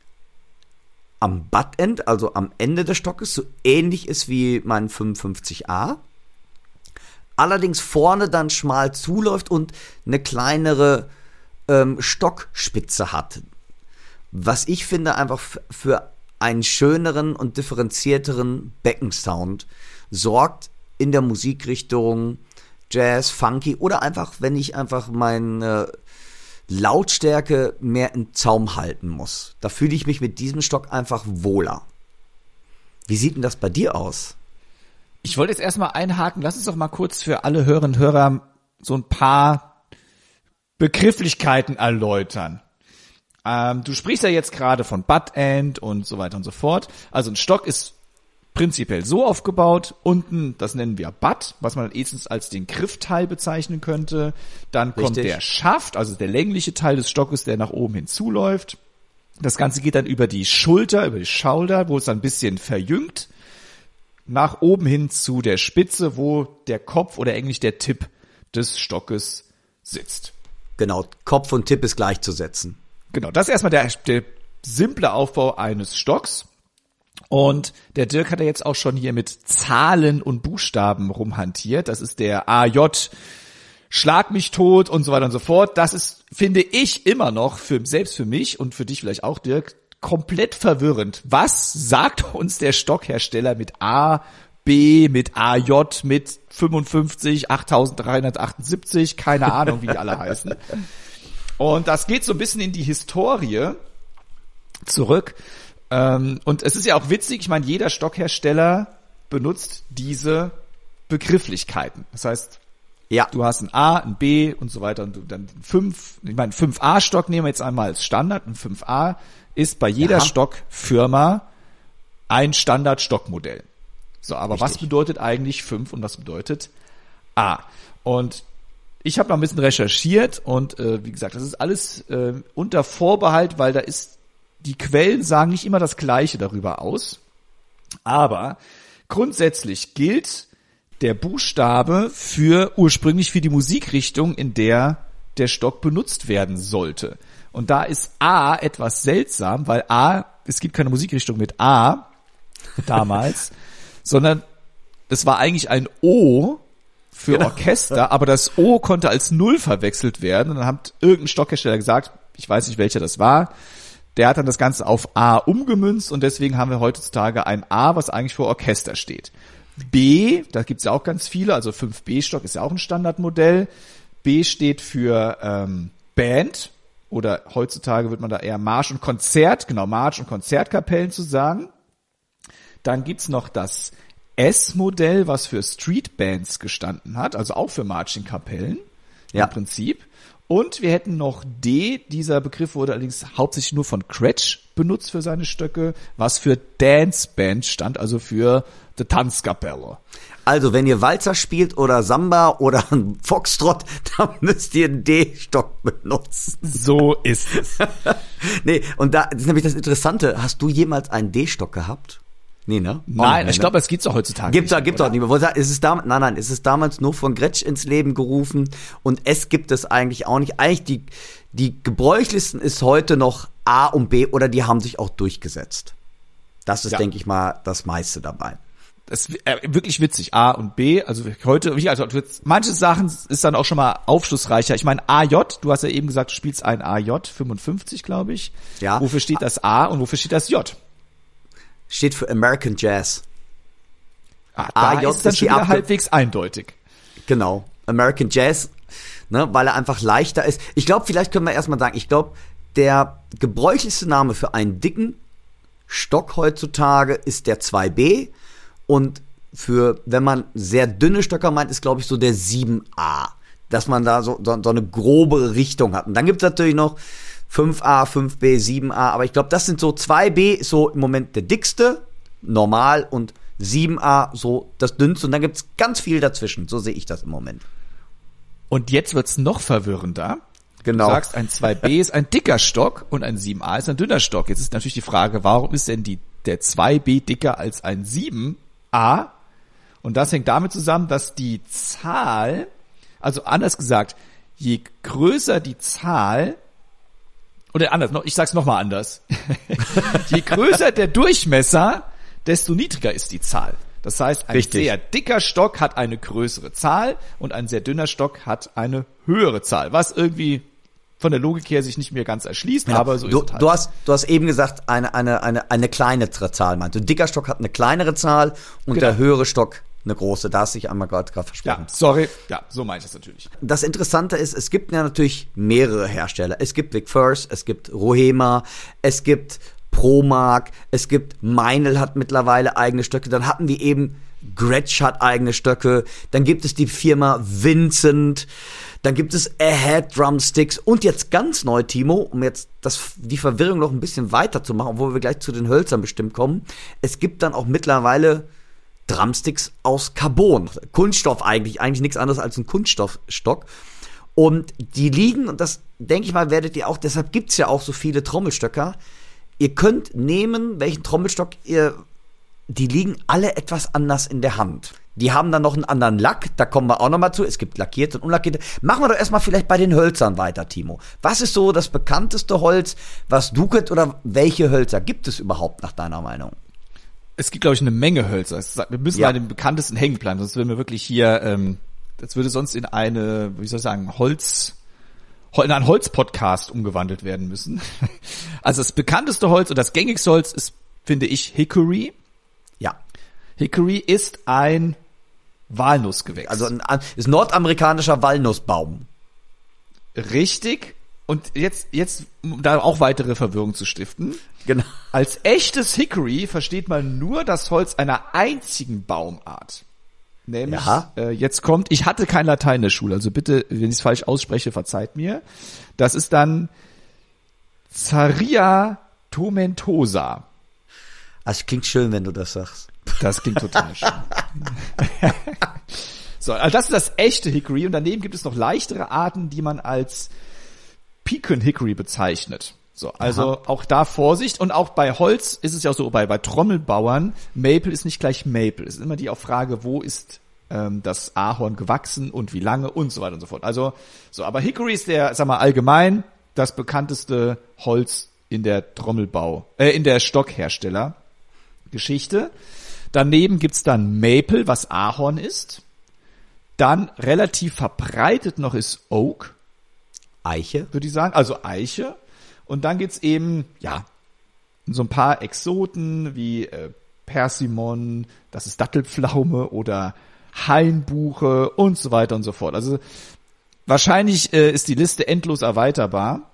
am Butt-End, also am Ende des Stockes, so ähnlich ist wie mein 55A. Allerdings vorne dann schmal zuläuft und eine kleinere Stockspitze hat. Was ich finde, einfach für einen schöneren und differenzierteren Beckensound sorgt in der Musikrichtung Jazz, Funky oder einfach, wenn ich einfach meine Lautstärke mehr im Zaum halten muss. Da fühle ich mich mit diesem Stock einfach wohler. Wie sieht denn das bei dir aus? Ich wollte jetzt erstmal einhaken, lass uns doch mal kurz für alle Hörerinnen und Hörer so ein paar Begrifflichkeiten erläutern. Du sprichst ja jetzt gerade von Butt-End und so weiter und so fort. Also ein Stock ist prinzipiell so aufgebaut, unten, das nennen wir Butt, was man ebenfalls als den Griffteil bezeichnen könnte. Dann kommt der Schaft, also der längliche Teil des Stockes, der nach oben hinzuläuft. Das Ganze geht dann über die Schulter, über die Shoulder, wo es dann ein bisschen verjüngt. Nach oben hin zu der Spitze, wo der Kopf oder eigentlich der Tipp des Stockes sitzt. Genau, Kopf und Tipp ist gleichzusetzen. Genau, das ist erstmal der simple Aufbau eines Stocks. Und der Dirk hat ja jetzt auch schon hier mit Zahlen und Buchstaben rumhantiert. Das ist der AJ, Schlag mich tot und so weiter und so fort. Das ist, finde ich, immer noch, selbst für mich und für dich vielleicht auch, Dirk, komplett verwirrend. Was sagt uns der Stockhersteller mit A, B, mit AJ, mit 55, 8378, keine Ahnung, wie die alle heißen. Und das geht so ein bisschen in die Historie zurück. Und es ist ja auch witzig, ich meine, jeder Stockhersteller benutzt diese Begrifflichkeiten. Das heißt, ja, du hast ein A, ein B und so weiter und dann 5A-Stock nehmen wir jetzt einmal als Standard. Ein 5A ist bei jeder Stockfirma ein Standard-Stockmodell. So, aber Richtig. Was bedeutet eigentlich 5 und was bedeutet A? Und ich habe noch ein bisschen recherchiert und wie gesagt, das ist alles unter Vorbehalt, weil die Quellen sagen nicht immer das Gleiche darüber aus. Aber grundsätzlich gilt der Buchstabe ursprünglich für die Musikrichtung, in der der Stock benutzt werden sollte. Und da ist A etwas seltsam, weil es gibt keine Musikrichtung mit A damals, sondern es war eigentlich ein O für Orchester, aber das O konnte als Null verwechselt werden. Und dann hat irgendein Stockhersteller gesagt, ich weiß nicht, welcher das war, der hat dann das Ganze auf A umgemünzt und deswegen haben wir heutzutage ein A, was eigentlich für Orchester steht. B, da gibt's ja auch ganz viele, also 5B-Stock ist ja auch ein Standardmodell. B steht für Band oder heutzutage wird man da eher Marsch und Konzertkapellen zu sagen. Dann gibt's noch das S-Modell, was für Streetbands gestanden hat, also auch für Marching-Kapellen im Prinzip. Und wir hätten noch D, dieser Begriff wurde allerdings hauptsächlich nur von Cretsch benutzt für seine Stöcke, was für Danceband stand, also für die Tanzkapelle. Also, wenn ihr Walzer spielt oder Samba oder ein Foxtrot, dann müsst ihr einen D-Stock benutzen. So ist es. Nee, und da ist nämlich das Interessante, hast du jemals einen D-Stock gehabt? Nee, ne? Nein, ich glaube, das gibt's auch heutzutage gibt's auch nicht mehr. Es ist damals nur von Gretsch ins Leben gerufen und es gibt es eigentlich auch nicht. Eigentlich die gebräuchlichsten ist heute noch A und B oder die haben sich auch durchgesetzt. Das ist, denke ich mal, das meiste dabei. Das ist wirklich witzig, A und B, also heute, manche Sachen ist dann auch schon mal aufschlussreicher. Ich meine, AJ, du hast ja eben gesagt, du spielst ein AJ 55, glaube ich. Ja. Wofür steht das A und wofür steht das J? Steht für American Jazz. Da AJ ist dann schon wieder halbwegs eindeutig. Genau, American Jazz, ne, weil er einfach leichter ist. Ich glaube, vielleicht können wir erstmal sagen, der gebräuchlichste Name für einen dicken Stock heutzutage ist der 2B und wenn man sehr dünne Stöcker meint, ist, glaube ich, so der 7A, dass man da so eine grobe Richtung hat. Und dann gibt es natürlich noch 5A, 5B, 7A, aber ich glaube, das sind so 2B ist so im Moment der dickste, normal, und 7A so das dünnste und dann gibt's ganz viel dazwischen, so sehe ich das im Moment. Und jetzt wird's noch verwirrender. Genau. Du sagst, ein 2B ist ein dicker Stock und ein 7A ist ein dünner Stock. Jetzt ist natürlich die Frage, warum ist denn der 2B dicker als ein 7A Und das hängt damit zusammen, dass die Zahl, also anders gesagt, je größer die Zahl, oder anders, ich sag's nochmal anders, je größer der Durchmesser, desto niedriger ist die Zahl. Das heißt, ein sehr dicker Stock hat eine größere Zahl und ein sehr dünner Stock hat eine höhere Zahl, was irgendwie von der Logik her sich nicht mehr ganz erschließt, aber so ist es halt. Du hast eben gesagt, eine kleinere Zahl meinst du. Ein dicker Stock hat eine kleinere Zahl und der höhere Stock eine große. Da hast du dich einmal gerade versprochen. Ja, sorry. Ja, so meine ich das natürlich. Das Interessante ist, es gibt ja natürlich mehrere Hersteller. Es gibt Vic First, es gibt Rohema, es gibt Promark, es gibt Meinl hat mittlerweile eigene Stöcke. Dann hatten wir eben Gretsch hat eigene Stöcke. Dann gibt es die Firma Vincent. Dann gibt es Ahead Drumsticks und jetzt ganz neu, Timo, um jetzt die Verwirrung noch ein bisschen weiter zu machen, obwohl wir gleich zu den Hölzern bestimmt kommen. Es gibt dann auch mittlerweile Drumsticks aus Carbon. Kunststoff eigentlich nichts anderes als ein Kunststoffstock. Und die liegen, und das denke ich mal, werdet ihr auch, deshalb gibt's ja auch so viele Trommelstöcker. Ihr könnt nehmen, welchen Trommelstock die liegen alle etwas anders in der Hand. Die haben dann noch einen anderen Lack, da kommen wir auch noch mal zu. Es gibt lackierte und unlackierte. Machen wir doch erstmal vielleicht bei den Hölzern weiter, Timo. Was ist so das bekannteste Holz, was du kennst, oder welche Hölzer gibt es überhaupt nach deiner Meinung? Es gibt, glaube ich, eine Menge Hölzer. Wir müssen bei den bekanntesten hängen bleiben, sonst würden wir wirklich hier, das würde sonst in eine, wie soll ich sagen, in einen Holz-Podcast umgewandelt werden müssen. Also das bekannteste Holz und das gängigste Holz ist, finde ich, Hickory. Ja. Hickory ist ein Walnussgewächs. Also ist nordamerikanischer Walnussbaum. Richtig. Und jetzt, um da auch weitere Verwirrung zu stiften. Genau. Als echtes Hickory versteht man nur das Holz einer einzigen Baumart. Nämlich, jetzt kommt, ich hatte kein Latein in der Schule, also bitte, wenn ich es falsch ausspreche, verzeiht mir. Das ist dann Zaria tomentosa. Also klingt schön, wenn du das sagst. Das klingt total schön. So, also das ist das echte Hickory und daneben gibt es noch leichtere Arten, die man als Pecan Hickory bezeichnet. So, also auch da Vorsicht, und auch bei Holz ist es ja auch so, bei Trommelbauern, Maple ist nicht gleich Maple. Es ist immer die Frage, wo ist das Ahorn gewachsen und wie lange und so weiter und so fort. Also, so, aber Hickory ist allgemein das bekannteste Holz in der in der Stockherstellergeschichte. Daneben gibt's dann Maple, was Ahorn ist. Dann relativ verbreitet noch ist Oak. Eiche. Würde ich sagen, also Eiche. Und dann gibt's eben, so ein paar Exoten wie Persimmon, das ist Dattelpflaume, oder Hainbuche und so weiter und so fort. Also wahrscheinlich ist die Liste endlos erweiterbar.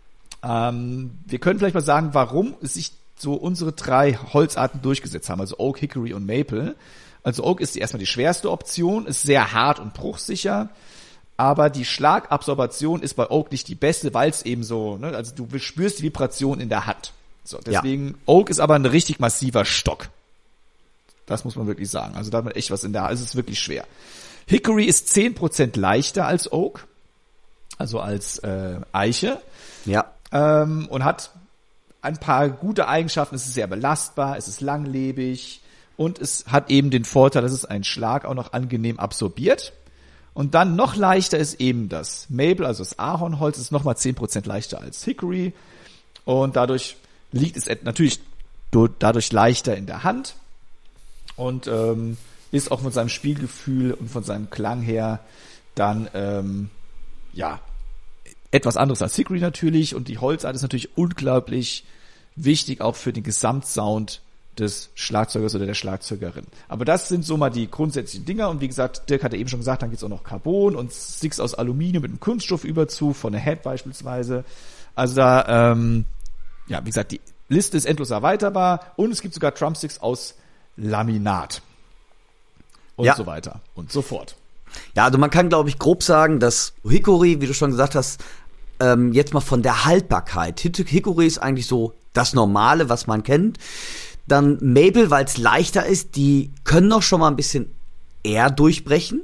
Wir können vielleicht mal sagen, warum sich so unsere 3 Holzarten durchgesetzt haben, also Oak, Hickory und Maple. Also Oak ist erstmal die schwerste Option, ist sehr hart und bruchsicher, aber die Schlagabsorption ist bei Oak nicht die beste, weil es eben so, also du spürst die Vibration in der Hand. So, deswegen, Oak ist aber ein richtig massiver Stock. Das muss man wirklich sagen. Also da hat man echt was in der Hand, es ist wirklich schwer. Hickory ist 10% leichter als Oak, also als Eiche. Ja. Und hat ein paar gute Eigenschaften. Es ist sehr belastbar, es ist langlebig und es hat eben den Vorteil, dass es einen Schlag auch noch angenehm absorbiert. Und dann noch leichter ist eben das Maple, also das Ahornholz, ist nochmal 10% leichter als Hickory. Und dadurch liegt es natürlich dadurch leichter in der Hand. Und ist auch von seinem Spielgefühl und von seinem Klang her dann, etwas anderes als Hickory natürlich. Und die Holzart ist natürlich unglaublich wichtig auch für den Gesamtsound des Schlagzeugers oder der Schlagzeugerin. Aber das sind so mal die grundsätzlichen Dinger. Und wie gesagt, Dirk hatte eben schon gesagt, dann gibt's auch noch Carbon und Sticks aus Aluminium mit einem Kunststoffüberzug, von der Head beispielsweise. Also da, wie gesagt, die Liste ist endlos erweiterbar. Und es gibt sogar Drumsticks aus Laminat. Und so weiter und so fort. Ja, also man kann, glaube ich, grob sagen, dass Hickory, wie du schon gesagt hast, jetzt mal von der Haltbarkeit. Hickory ist eigentlich so das Normale, was man kennt. Dann Maple, weil es leichter ist, die können noch schon mal ein bisschen eher durchbrechen.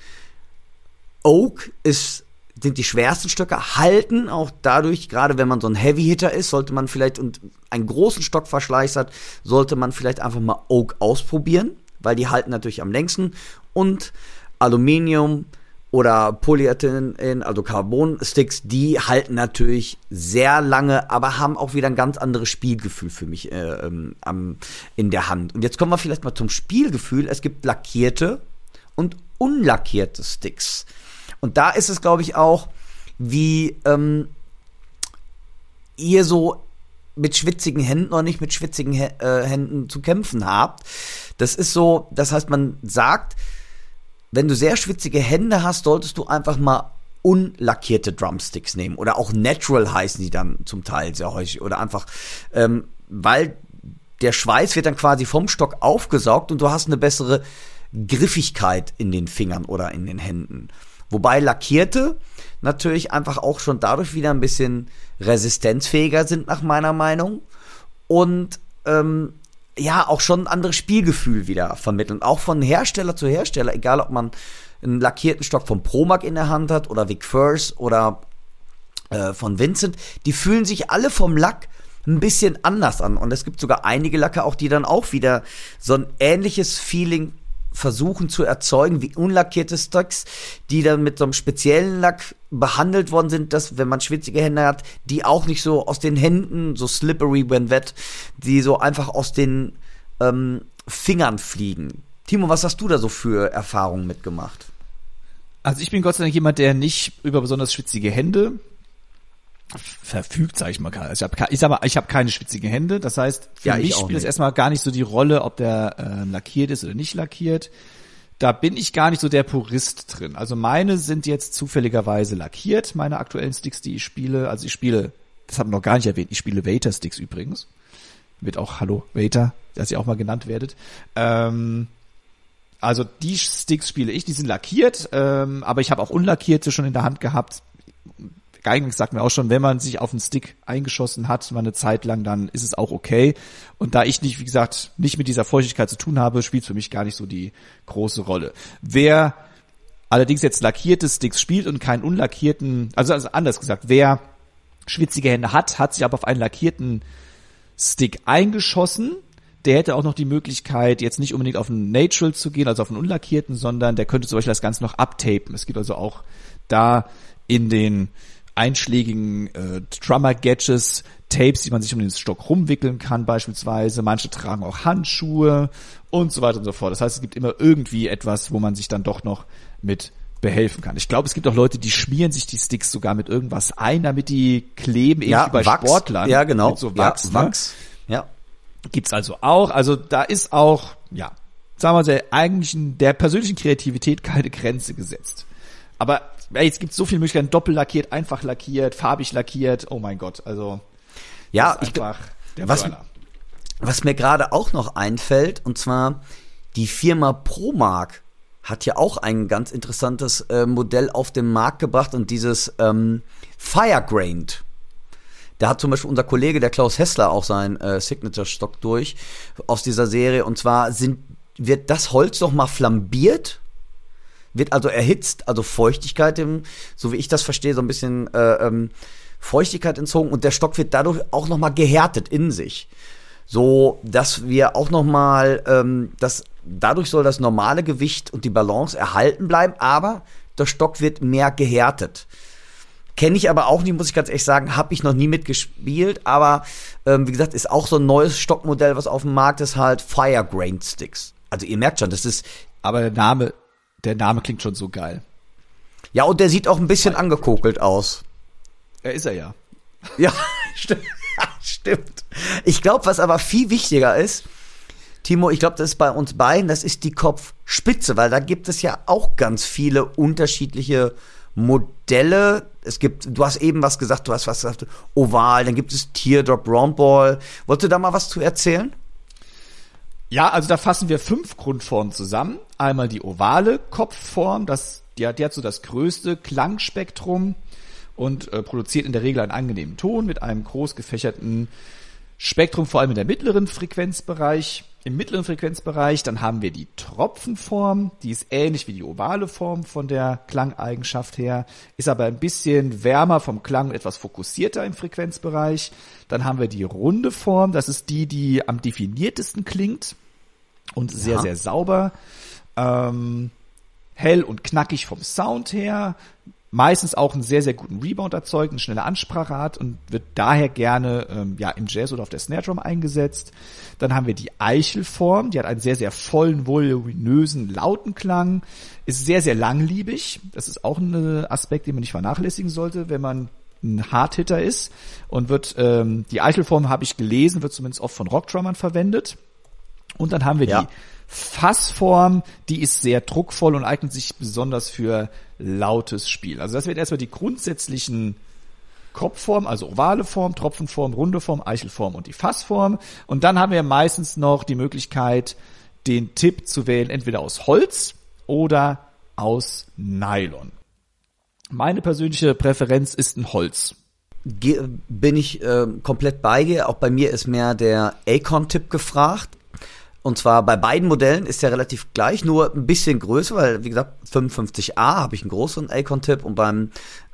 Oak sind die schwersten Stöcke, halten auch dadurch, gerade wenn man so ein Heavy-Hitter ist, sollte man vielleicht, und einen großen Stock verschleißt hat, sollte man vielleicht einfach mal Oak ausprobieren, weil die halten natürlich am längsten. Und Aluminium oder Polyethylen, also Carbon-Sticks, die halten natürlich sehr lange, aber haben auch wieder ein ganz anderes Spielgefühl für mich in der Hand. Und jetzt kommen wir vielleicht mal zum Spielgefühl. Es gibt lackierte und unlackierte Sticks. Und da ist es, glaube ich, auch, wie ihr so mit schwitzigen Händen oder nicht mit schwitzigen Händen zu kämpfen habt. Das ist so, das heißt, man sagt, wenn du sehr schwitzige Hände hast, solltest du einfach mal unlackierte Drumsticks nehmen. Oder auch natural heißen die dann zum Teil sehr häufig. Oder einfach, weil der Schweiß wird dann quasi vom Stock aufgesaugt und du hast eine bessere Griffigkeit in den Fingern oder in den Händen. Wobei lackierte natürlich einfach auch schon dadurch wieder ein bisschen resistenzfähiger sind, nach meiner Meinung. Und ja, auch schon ein anderes Spielgefühl wieder vermitteln. Auch von Hersteller zu Hersteller, egal ob man einen lackierten Stock von Promag in der Hand hat oder Vic Firth oder von Vincent, die fühlen sich alle vom Lack ein bisschen anders an. Und es gibt sogar einige Lacke auch, die dann auch wieder so ein ähnliches Feeling versuchen zu erzeugen wie unlackierte Sticks, die dann mit so einem speziellen Lack behandelt worden sind, dass, wenn man schwitzige Hände hat, die auch nicht so aus den Händen, so slippery when wet, die so einfach aus den Fingern fliegen. Timo, was hast du da so für Erfahrungen mitgemacht? Also ich bin Gott sei Dank jemand, der nicht über besonders schwitzige Hände verfügt, sag ich mal. Also ich habe keine schwitzigen Hände. Das heißt, für mich spielt es erstmal gar nicht so die Rolle, ob der lackiert ist oder nicht lackiert. Da bin ich gar nicht so der Purist drin. Also meine sind jetzt zufälligerweise lackiert, meine aktuellen Sticks, die ich spiele. Also ich spiele, das haben wir noch gar nicht erwähnt, ich spiele Vater-Sticks übrigens. Wird auch, hallo Vater, dass ihr auch mal genannt werdet. Also die Sticks spiele ich, die sind lackiert, aber ich habe auch unlackierte schon in der Hand gehabt. Eigentlich sagt mir auch schon, wenn man sich auf einen Stick eingeschossen hat, mal eine Zeit lang, dann ist es auch okay. Und da ich nicht, wie gesagt, nicht mit dieser Feuchtigkeit zu tun habe, spielt es für mich gar nicht so die große Rolle. Wer allerdings jetzt lackierte Sticks spielt und keinen unlackierten, also anders gesagt, wer schwitzige Hände hat, hat sich aber auf einen lackierten Stick eingeschossen, der hätte auch noch die Möglichkeit, jetzt nicht unbedingt auf einen Natural zu gehen, also auf einen unlackierten, sondern der könnte zum Beispiel das Ganze noch abtapen. Es gibt also auch da in den einschlägigen Drummer-Gadgets, Tapes, die man sich um den Stock rumwickeln kann beispielsweise. Manche tragen auch Handschuhe und so weiter und so fort. Das heißt, es gibt immer irgendwie etwas, wo man sich dann doch noch mit behelfen kann. Ich glaube, es gibt auch Leute, die schmieren sich die Sticks sogar mit irgendwas ein, damit die kleben, ähnlich wie bei Wachs. Sportlern. Ja, genau. Mit so Wachs. Ja, Wachs. Ja. Gibt's also auch. Also da ist auch, ja, sagen wir mal, der persönlichen Kreativität keine Grenze gesetzt. Aber jetzt gibt's so viele Möglichkeiten, doppellackiert, einfach lackiert, farbig lackiert, oh mein Gott, also ja, das ist einfach der was mir gerade auch noch einfällt, und zwar die Firma Promag hat ja auch ein ganz interessantes Modell auf den Markt gebracht, und dieses Firegrained. Da hat zum Beispiel unser Kollege, der Klaus Hessler, auch seinen Signature-Stock durch aus dieser Serie, und zwar wird das Holz noch mal flambiert, wird also erhitzt, also Feuchtigkeit, so wie ich das verstehe, so ein bisschen Feuchtigkeit entzogen, und der Stock wird dadurch auch noch mal gehärtet in sich. So, dass wir auch noch mal, dadurch soll das normale Gewicht und die Balance erhalten bleiben, aber der Stock wird mehr gehärtet. Kenne ich aber auch nicht, muss ich ganz ehrlich sagen, habe ich noch nie mitgespielt, aber wie gesagt, ist auch so ein neues Stockmodell, was auf dem Markt ist, halt Firegrained Sticks. Also ihr merkt schon, das ist... Aber der Name klingt schon so geil. Ja, und der sieht auch ein bisschen angekokelt aus. Ja, ist er ja. Ja, stimmt. Ich glaube, was aber viel wichtiger ist, Timo, ich glaube, das ist bei uns beiden, das ist die Kopfspitze, weil da gibt es ja auch ganz viele unterschiedliche Modelle. Du hast eben was gesagt, Oval, dann gibt es Teardrop, Roundball. Wolltest du da mal was zu erzählen? Ja, also da fassen wir 5 Grundformen zusammen. Einmal die ovale Kopfform, die hat so das größte Klangspektrum und produziert in der Regel einen angenehmen Ton mit einem groß gefächerten Spektrum, vor allem in der mittleren Frequenzbereich. Im mittleren Frequenzbereich, dann haben wir die Tropfenform, die ist ähnlich wie die ovale Form von der Klangeigenschaft her, ist aber ein bisschen wärmer vom Klang, etwas fokussierter im Frequenzbereich. Dann haben wir die runde Form, das ist die am definiertesten klingt. und sehr, sehr sauber. Hell und knackig vom Sound her. Meistens auch einen sehr, sehr guten Rebound erzeugt, eine schnelle Ansprache hat und wird daher gerne im Jazz oder auf der Snare Drum eingesetzt. Dann haben wir die Eichelform, die hat einen sehr, sehr vollen, voluminösen, lauten Klang, ist sehr, sehr langlebig. Das ist auch ein Aspekt, den man nicht vernachlässigen sollte, wenn man ein Hardhitter ist. Und die Eichelform, habe ich gelesen, wird zumindest oft von Rockdrummern verwendet. Und dann haben wir die Fassform, die ist sehr druckvoll und eignet sich besonders für lautes Spiel. Also das wird erstmal die grundsätzlichen Kopfform, also ovale Form, Tropfenform, runde Form, Eichelform und die Fassform. Und dann haben wir meistens noch die Möglichkeit, den Tipp zu wählen, entweder aus Holz oder aus Nylon. Meine persönliche Präferenz ist ein Holz. Bin ich komplett bei dir. Auch bei mir ist mehr der Acorn-Tipp gefragt. Und zwar bei beiden Modellen ist der relativ gleich, nur ein bisschen größer, weil, wie gesagt, 55A habe ich einen größeren Acorn-Tipp und beim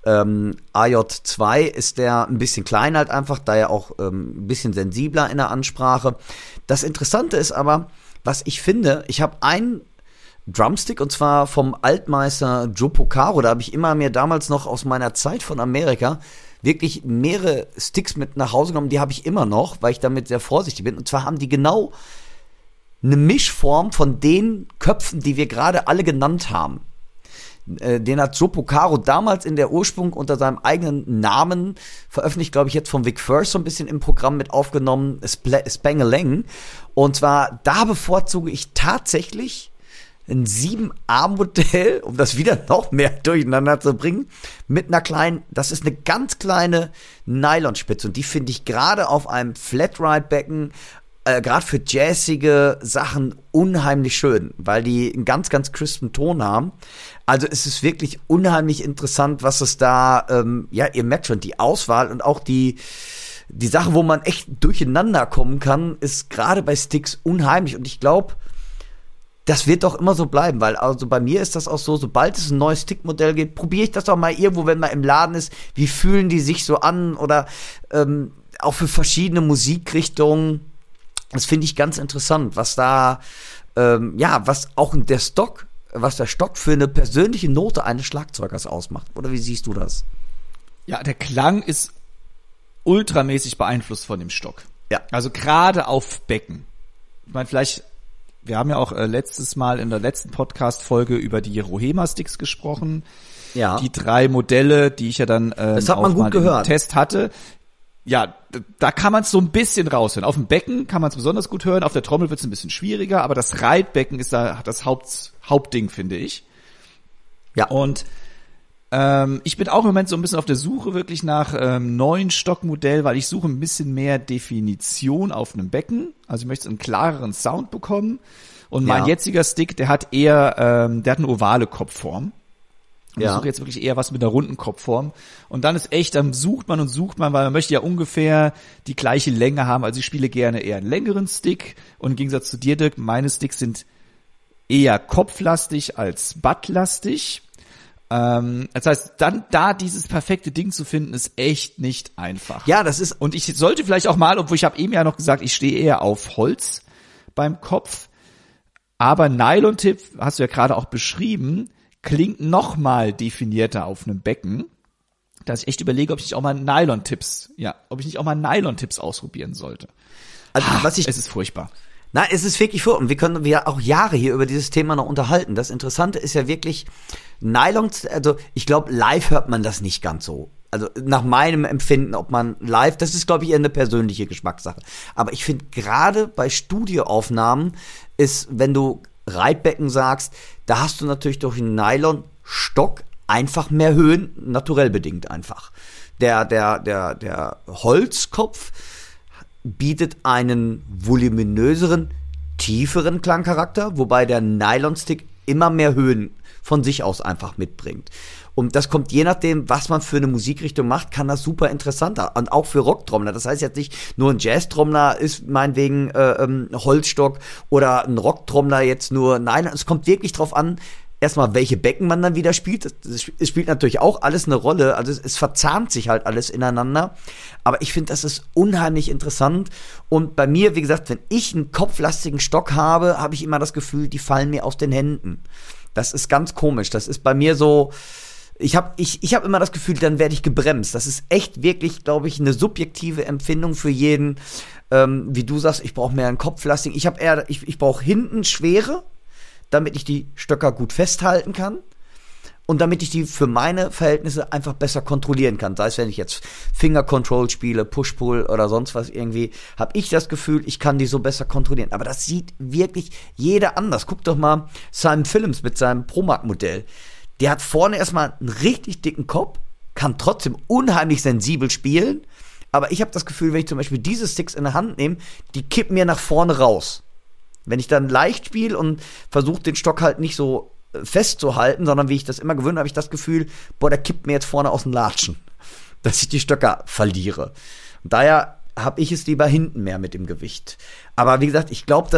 AJ2 ist der ein bisschen kleiner halt einfach, da er auch ein bisschen sensibler in der Ansprache. Das Interessante ist aber, was ich finde, ich habe einen Drumstick und zwar vom Altmeister Joe Porcaro, da habe ich immer mir damals noch aus meiner Zeit von Amerika wirklich mehrere Sticks mit nach Hause genommen, die habe ich immer noch, weil ich damit sehr vorsichtig bin. Und zwar haben die genau eine Mischform von den Köpfen, die wir gerade alle genannt haben. Den hat Joe Porcaro damals in der Ursprung unter seinem eigenen Namen veröffentlicht, glaube ich, jetzt von Vic Firth so ein bisschen im Programm mit aufgenommen, Spang-a-Lang. Und zwar, da bevorzuge ich tatsächlich ein 7A-Modell, um das wieder noch mehr durcheinander zu bringen, mit einer kleinen, das ist eine ganz kleine Nylonspitze. Und die finde ich gerade auf einem Flat-Ride-Becken, gerade für jazzige Sachen unheimlich schön, weil die einen ganz, ganz crispen Ton haben. Also es ist wirklich unheimlich interessant, was es da, ihr merkt schon, die Auswahl und auch die Sache, wo man echt durcheinander kommen kann, ist gerade bei Sticks unheimlich. Und ich glaube, das wird doch immer so bleiben, weil also bei mir ist das auch so, sobald es ein neues Stickmodell gibt, probiere ich das auch mal irgendwo, wenn man im Laden ist, wie fühlen die sich so an oder auch für verschiedene Musikrichtungen. Das finde ich ganz interessant, was da, was auch der Stock für eine persönliche Note eines Schlagzeugers ausmacht. Oder wie siehst du das? Ja, der Klang ist ultramäßig beeinflusst von dem Stock. Ja. Also gerade auf Becken. Ich meine, wir haben ja auch letztes Mal in der letzten Podcast-Folge über die Rohema-Sticks gesprochen. Ja. Die 3 Modelle, die ich ja dann das hat man gut gehört. Im Test hatte. Ja, da kann man es so ein bisschen raushören. Auf dem Becken kann man es besonders gut hören, auf der Trommel wird es ein bisschen schwieriger, aber das Reitbecken ist da das Hauptding, finde ich. Ja. Und ich bin auch im Moment so ein bisschen auf der Suche wirklich nach neuen Stockmodell, weil ich suche ein bisschen mehr Definition auf einem Becken. Also ich möchte einen klareren Sound bekommen. Und mein jetziger Stick, der hat eine ovale Kopfform. Und ich suche jetzt wirklich eher was mit einer runden Kopfform. Und dann ist echt, dann sucht man, weil man möchte ja ungefähr die gleiche Länge haben. Also ich spiele gerne eher einen längeren Stick. Und im Gegensatz zu dir, Dirk, meine Sticks sind eher kopflastig als buttlastig. Das heißt, dann da dieses perfekte Ding zu finden, ist echt nicht einfach. Ja, das ist. Und ich sollte vielleicht auch mal, obwohl ich habe eben ja noch gesagt, ich stehe eher auf Holz beim Kopf. Aber Nylon-Tipp, hast du ja gerade auch beschrieben, klingt noch mal definierter auf einem Becken, dass ich echt überlege, ob ich nicht auch mal Nylon-Tipps ausprobieren sollte. Also, es ist furchtbar. Nein, es ist wirklich furchtbar. Und wir können ja auch Jahre hier über dieses Thema noch unterhalten. Das Interessante ist ja wirklich, Nylon, also ich glaube, live hört man das nicht ganz so. Also nach meinem Empfinden, ob man live, das ist, glaube ich, eher eine persönliche Geschmackssache. Aber ich finde, gerade bei Studioaufnahmen ist, wenn du Reitbecken sagst, da hast du natürlich durch einen Nylonstock einfach mehr Höhen, naturell bedingt einfach. Der Holzkopf bietet einen voluminöseren, tieferen Klangcharakter, wobei der Nylonstick immer mehr Höhen von sich aus einfach mitbringt. Und das kommt je nachdem, was man für eine Musikrichtung macht, kann das super interessant sein. Und auch für Rocktrommler. Das heißt jetzt nicht, nur ein Jazztrommler ist meinetwegen Holzstock oder ein Rocktrommler jetzt nur Nylon. Es kommt wirklich drauf an, erstmal, welche Becken man dann wieder spielt. Es spielt natürlich auch alles eine Rolle. Also es verzahnt sich halt alles ineinander. Aber ich finde, das ist unheimlich interessant. Und bei mir, wie gesagt, wenn ich einen kopflastigen Stock habe, habe ich immer das Gefühl, die fallen mir aus den Händen. Das ist ganz komisch. Das ist bei mir so, ich hab immer das Gefühl, dann werde ich gebremst. Das ist echt wirklich, glaube ich, eine subjektive Empfindung für jeden. Wie du sagst, ich brauche mehr einen kopflastigen. Ich brauche hinten schwere, damit ich die Stöcker gut festhalten kann und damit ich die für meine Verhältnisse einfach besser kontrollieren kann. Sei es, wenn ich jetzt Finger-Control spiele, Push-Pull oder sonst was irgendwie, habe ich das Gefühl, ich kann die so besser kontrollieren. Aber das sieht wirklich jeder anders. Guck doch mal Simon Phillips mit seinem ProMark-Modell. Der hat vorne erstmal einen richtig dicken Kopf, kann trotzdem unheimlich sensibel spielen, aber ich habe das Gefühl, wenn ich zum Beispiel diese Sticks in der Hand nehme, die kippen mir nach vorne raus. Wenn ich dann leicht spiele und versuche, den Stock halt nicht so festzuhalten, sondern wie ich das immer gewöhnt, habe ich das Gefühl, boah, der kippt mir jetzt vorne aus den Latschen, dass ich die Stöcker verliere. Und daher habe ich es lieber hinten mehr mit dem Gewicht. Aber wie gesagt, ich glaube,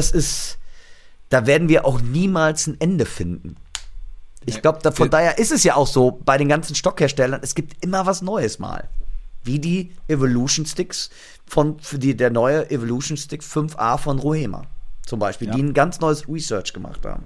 da werden wir auch niemals ein Ende finden. Ich glaube, von daher ist es ja auch so, bei den ganzen Stockherstellern, es gibt immer was Neues mal. Wie die Evolution Sticks der neue Evolution Stick 5A von Rohema zum Beispiel, die ein ganz neues Research gemacht haben.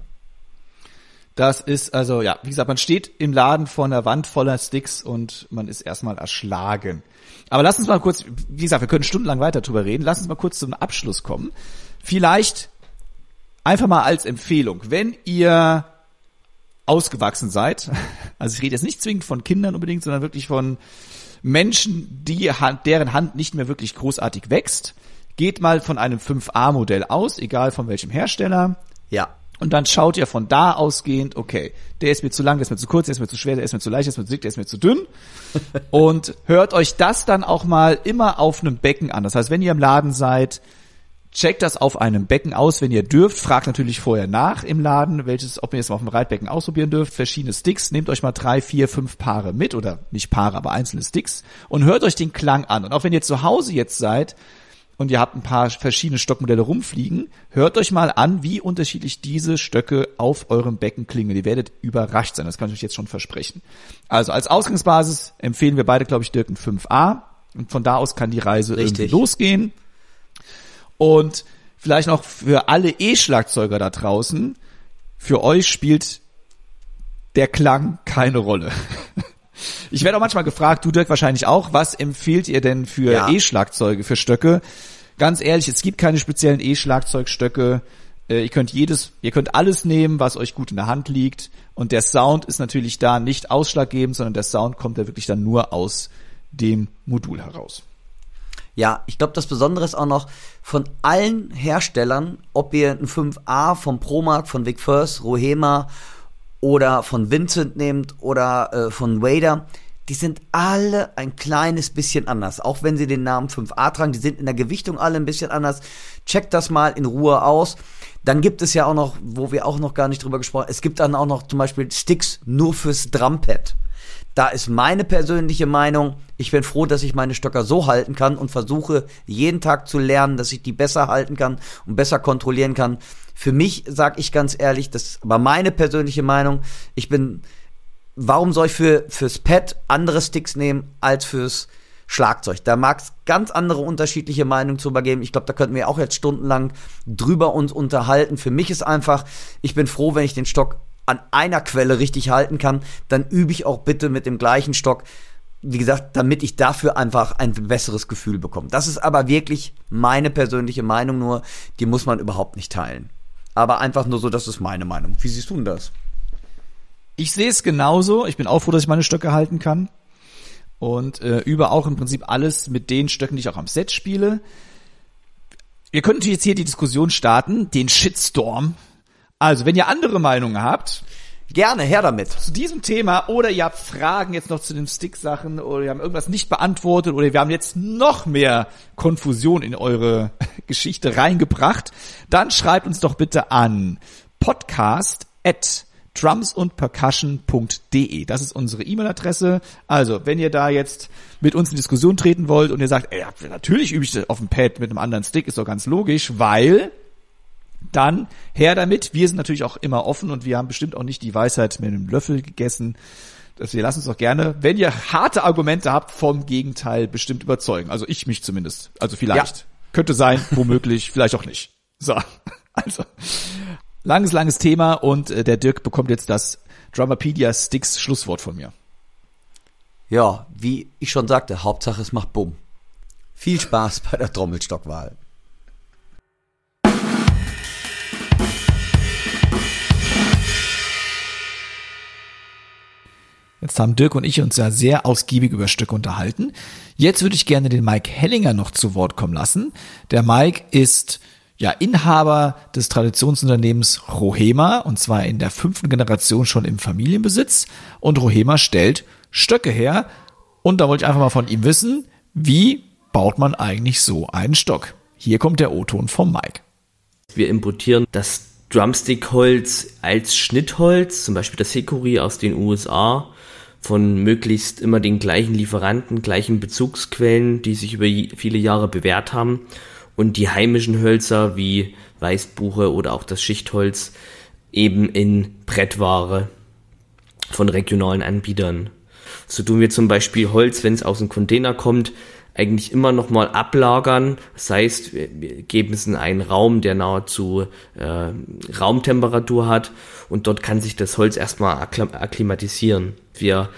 Das ist also, ja, wie gesagt, man steht im Laden vor einer Wand voller Sticks und man ist erstmal erschlagen. Aber lass uns mal kurz, wie gesagt, wir können stundenlang weiter drüber reden, lass uns mal kurz zum Abschluss kommen. Vielleicht einfach mal als Empfehlung, wenn ihr ausgewachsen seid, also ich rede jetzt nicht zwingend von Kindern unbedingt, sondern wirklich von Menschen, deren Hand nicht mehr wirklich großartig wächst, geht mal von einem 5A-Modell aus, egal von welchem Hersteller. Ja. Und dann schaut ihr von da ausgehend, okay, der ist mir zu lang, der ist mir zu kurz, der ist mir zu schwer, der ist mir zu leicht, der ist mir zu dick, der ist mir zu dünn. Und hört euch das dann auch mal immer auf einem Becken an. Das heißt, wenn ihr im Laden seid, checkt das auf einem Becken aus, wenn ihr dürft. Fragt natürlich vorher nach im Laden, ob ihr es mal auf dem Reitbecken ausprobieren dürft. Verschiedene Sticks. Nehmt euch mal 3, 4, 5 Paare mit oder nicht Paare, aber einzelne Sticks und hört euch den Klang an. Und auch wenn ihr zu Hause jetzt seid und ihr habt ein paar verschiedene Stockmodelle rumfliegen, hört euch mal an, wie unterschiedlich diese Stöcke auf eurem Becken klingen. Ihr werdet überrascht sein. Das kann ich euch jetzt schon versprechen. Also als Ausgangsbasis empfehlen wir beide, glaube ich, Dirk, ein 5A. Und von da aus kann die Reise irgendwie losgehen. Und vielleicht noch für alle E-Schlagzeuger da draußen, für euch spielt der Klang keine Rolle. Ich werde auch manchmal gefragt, du Dirk wahrscheinlich auch, was empfehlt ihr denn für E-Schlagzeuge, für Stöcke? Ganz ehrlich, es gibt keine speziellen E-Schlagzeugstöcke. Ihr könnt alles nehmen, was euch gut in der Hand liegt. Und der Sound ist natürlich da nicht ausschlaggebend, sondern der Sound kommt ja wirklich dann nur aus dem Modul heraus. Ja, ich glaube, das Besondere ist auch noch, von allen Herstellern, ob ihr ein 5A vom ProMark, von Vic Firth, Rohema oder von Vincent nehmt oder von Wader, die sind alle ein kleines bisschen anders. Auch wenn sie den Namen 5A tragen, die sind in der Gewichtung alle ein bisschen anders. Checkt das mal in Ruhe aus. Dann gibt es ja auch noch, wo wir auch noch gar nicht drüber gesprochen haben, es gibt dann auch noch zum Beispiel Sticks nur fürs Drumpad. Da ist meine persönliche Meinung, ich bin froh, dass ich meine Stöcker so halten kann und versuche jeden Tag zu lernen, dass ich die besser halten kann und besser kontrollieren kann. Für mich, sage ich ganz ehrlich, das ist aber meine persönliche Meinung, warum soll ich fürs Pad andere Sticks nehmen als fürs Schlagzeug? Da mag es ganz andere unterschiedliche Meinungen zu übergeben. Ich glaube, da könnten wir auch jetzt stundenlang drüber uns unterhalten. Für mich ist einfach, ich bin froh, wenn ich den Stock an einer Quelle richtig halten kann, dann übe ich auch bitte mit dem gleichen Stock, wie gesagt, damit ich dafür einfach ein besseres Gefühl bekomme. Das ist aber wirklich meine persönliche Meinung nur, die muss man überhaupt nicht teilen. Aber einfach nur so, das ist meine Meinung. Wie siehst du denn das? Ich sehe es genauso. Ich bin auch froh, dass ich meine Stöcke halten kann und übe auch im Prinzip alles mit den Stöcken, die ich auch am Set spiele. Wir könnten jetzt hier die Diskussion starten, den Shitstorm. Also, wenn ihr andere Meinungen habt, gerne, her damit. Zu diesem Thema oder ihr habt Fragen jetzt noch zu den Stick-Sachen oder ihr habt irgendwas nicht beantwortet oder wir haben jetzt noch mehr Konfusion in eure Geschichte reingebracht, dann schreibt uns doch bitte an podcast@drumsundpercussion.de. Das ist unsere E-Mail-Adresse. Also, wenn ihr da jetzt mit uns in Diskussion treten wollt und ihr sagt, natürlich übe ich das auf dem Pad mit einem anderen Stick, ist doch ganz logisch, weil dann her damit. Wir sind natürlich auch immer offen und wir haben bestimmt auch nicht die Weisheit mit einem Löffel gegessen. Deswegen lasst uns doch gerne, wenn ihr harte Argumente habt, vom Gegenteil bestimmt überzeugen. Also ich mich zumindest. Also vielleicht. Ja. Könnte sein, womöglich, vielleicht auch nicht. So, also langes Thema und der Dirk bekommt jetzt das Drummerpedia Sticks Schlusswort von mir. Ja, wie ich schon sagte, Hauptsache es macht Bumm. Viel Spaß bei der Trommelstockwahl. Jetzt haben Dirk und ich uns ja sehr ausgiebig über Stücke unterhalten. Jetzt würde ich gerne den Mike Hellinger noch zu Wort kommen lassen. Der Mike ist ja Inhaber des Traditionsunternehmens Rohema und zwar in der 5. Generation schon im Familienbesitz. Und Rohema stellt Stöcke her. Und da wollte ich einfach mal von ihm wissen, wie baut man eigentlich so einen Stock? Hier kommt der O-Ton vom Mike. Wir importieren das Drumstick-Holz als Schnittholz, zum Beispiel das Hickory aus den USA, von möglichst immer den gleichen Lieferanten, gleichen Bezugsquellen, die sich über viele Jahre bewährt haben. Und die heimischen Hölzer wie Weißbuche oder auch das Schichtholz eben in Brettware von regionalen Anbietern. So tun wir zum Beispiel Holz, wenn es aus dem Container kommt, eigentlich immer nochmal ablagern. Das heißt, wir geben es in einen Raum, der nahezu Raumtemperatur hat und dort kann sich das Holz erstmal akklimatisieren. Wir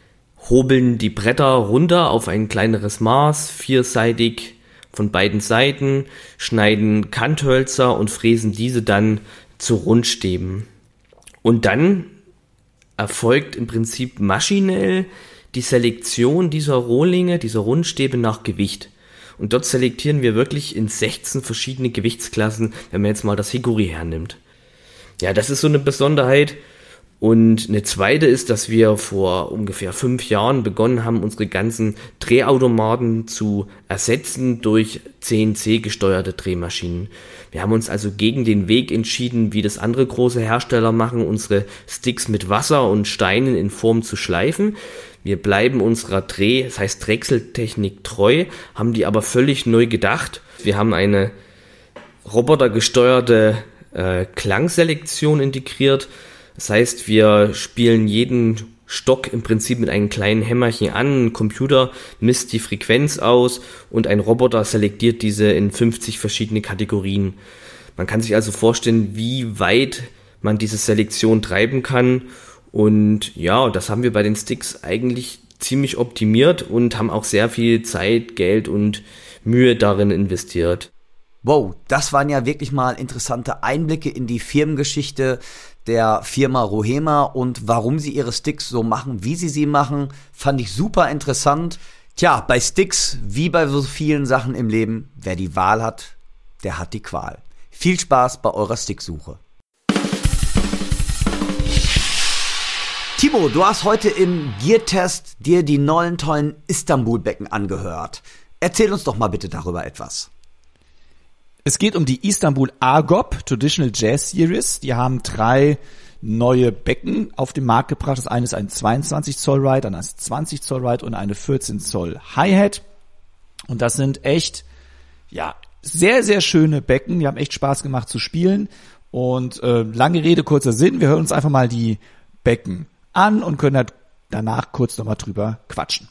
hobeln die Bretter runter auf ein kleineres Maß, vierseitig von beiden Seiten, schneiden Kanthölzer und fräsen diese dann zu Rundstäben. Und dann erfolgt im Prinzip maschinell die Selektion dieser Rohlinge, dieser Rundstäbe nach Gewicht. Und dort selektieren wir wirklich in 16 verschiedene Gewichtsklassen, wenn man jetzt mal das Hickory hernimmt. Ja, das ist so eine Besonderheit. Und eine zweite ist, dass wir vor ungefähr 5 Jahren begonnen haben, unsere ganzen Drehautomaten zu ersetzen durch CNC-gesteuerte Drehmaschinen. Wir haben uns also gegen den Weg entschieden, wie das andere große Hersteller machen, unsere Sticks mit Wasser und Steinen in Form zu schleifen. Wir bleiben unserer das heißt Drechseltechnik treu, haben die aber völlig neu gedacht. Wir haben eine robotergesteuerte Klangselektion integriert. Das heißt, wir spielen jeden Stock im Prinzip mit einem kleinen Hämmerchen an, ein Computer misst die Frequenz aus und ein Roboter selektiert diese in 50 verschiedene Kategorien. Man kann sich also vorstellen, wie weit man diese Selektion treiben kann. Und ja, das haben wir bei den Sticks eigentlich ziemlich optimiert und haben auch sehr viel Zeit, Geld und Mühe darin investiert. Wow, das waren ja wirklich mal interessante Einblicke in die Firmengeschichte der Firma Rohema und warum sie ihre Sticks so machen, wie sie machen, fand ich super interessant. Tja, bei Sticks, wie bei so vielen Sachen im Leben, wer die Wahl hat, der hat die Qual. Viel Spaß bei eurer Sticksuche. Timo, du hast heute im Gear-Test dir die neuen tollen Istanbul-Becken angehört. Erzähl uns doch mal bitte darüber etwas. Es geht um die Istanbul Agop Traditional Jazz Series. Die haben 3 neue Becken auf den Markt gebracht. Das eine ist ein 22 Zoll Ride, dann ein 20 Zoll Ride und eine 14 Zoll Hi-Hat. Und das sind echt, ja, sehr, sehr schöne Becken. Die haben echt Spaß gemacht zu spielen. Und lange Rede, kurzer Sinn. Wir hören uns einfach mal die Becken an und können danach kurz nochmal drüber quatschen.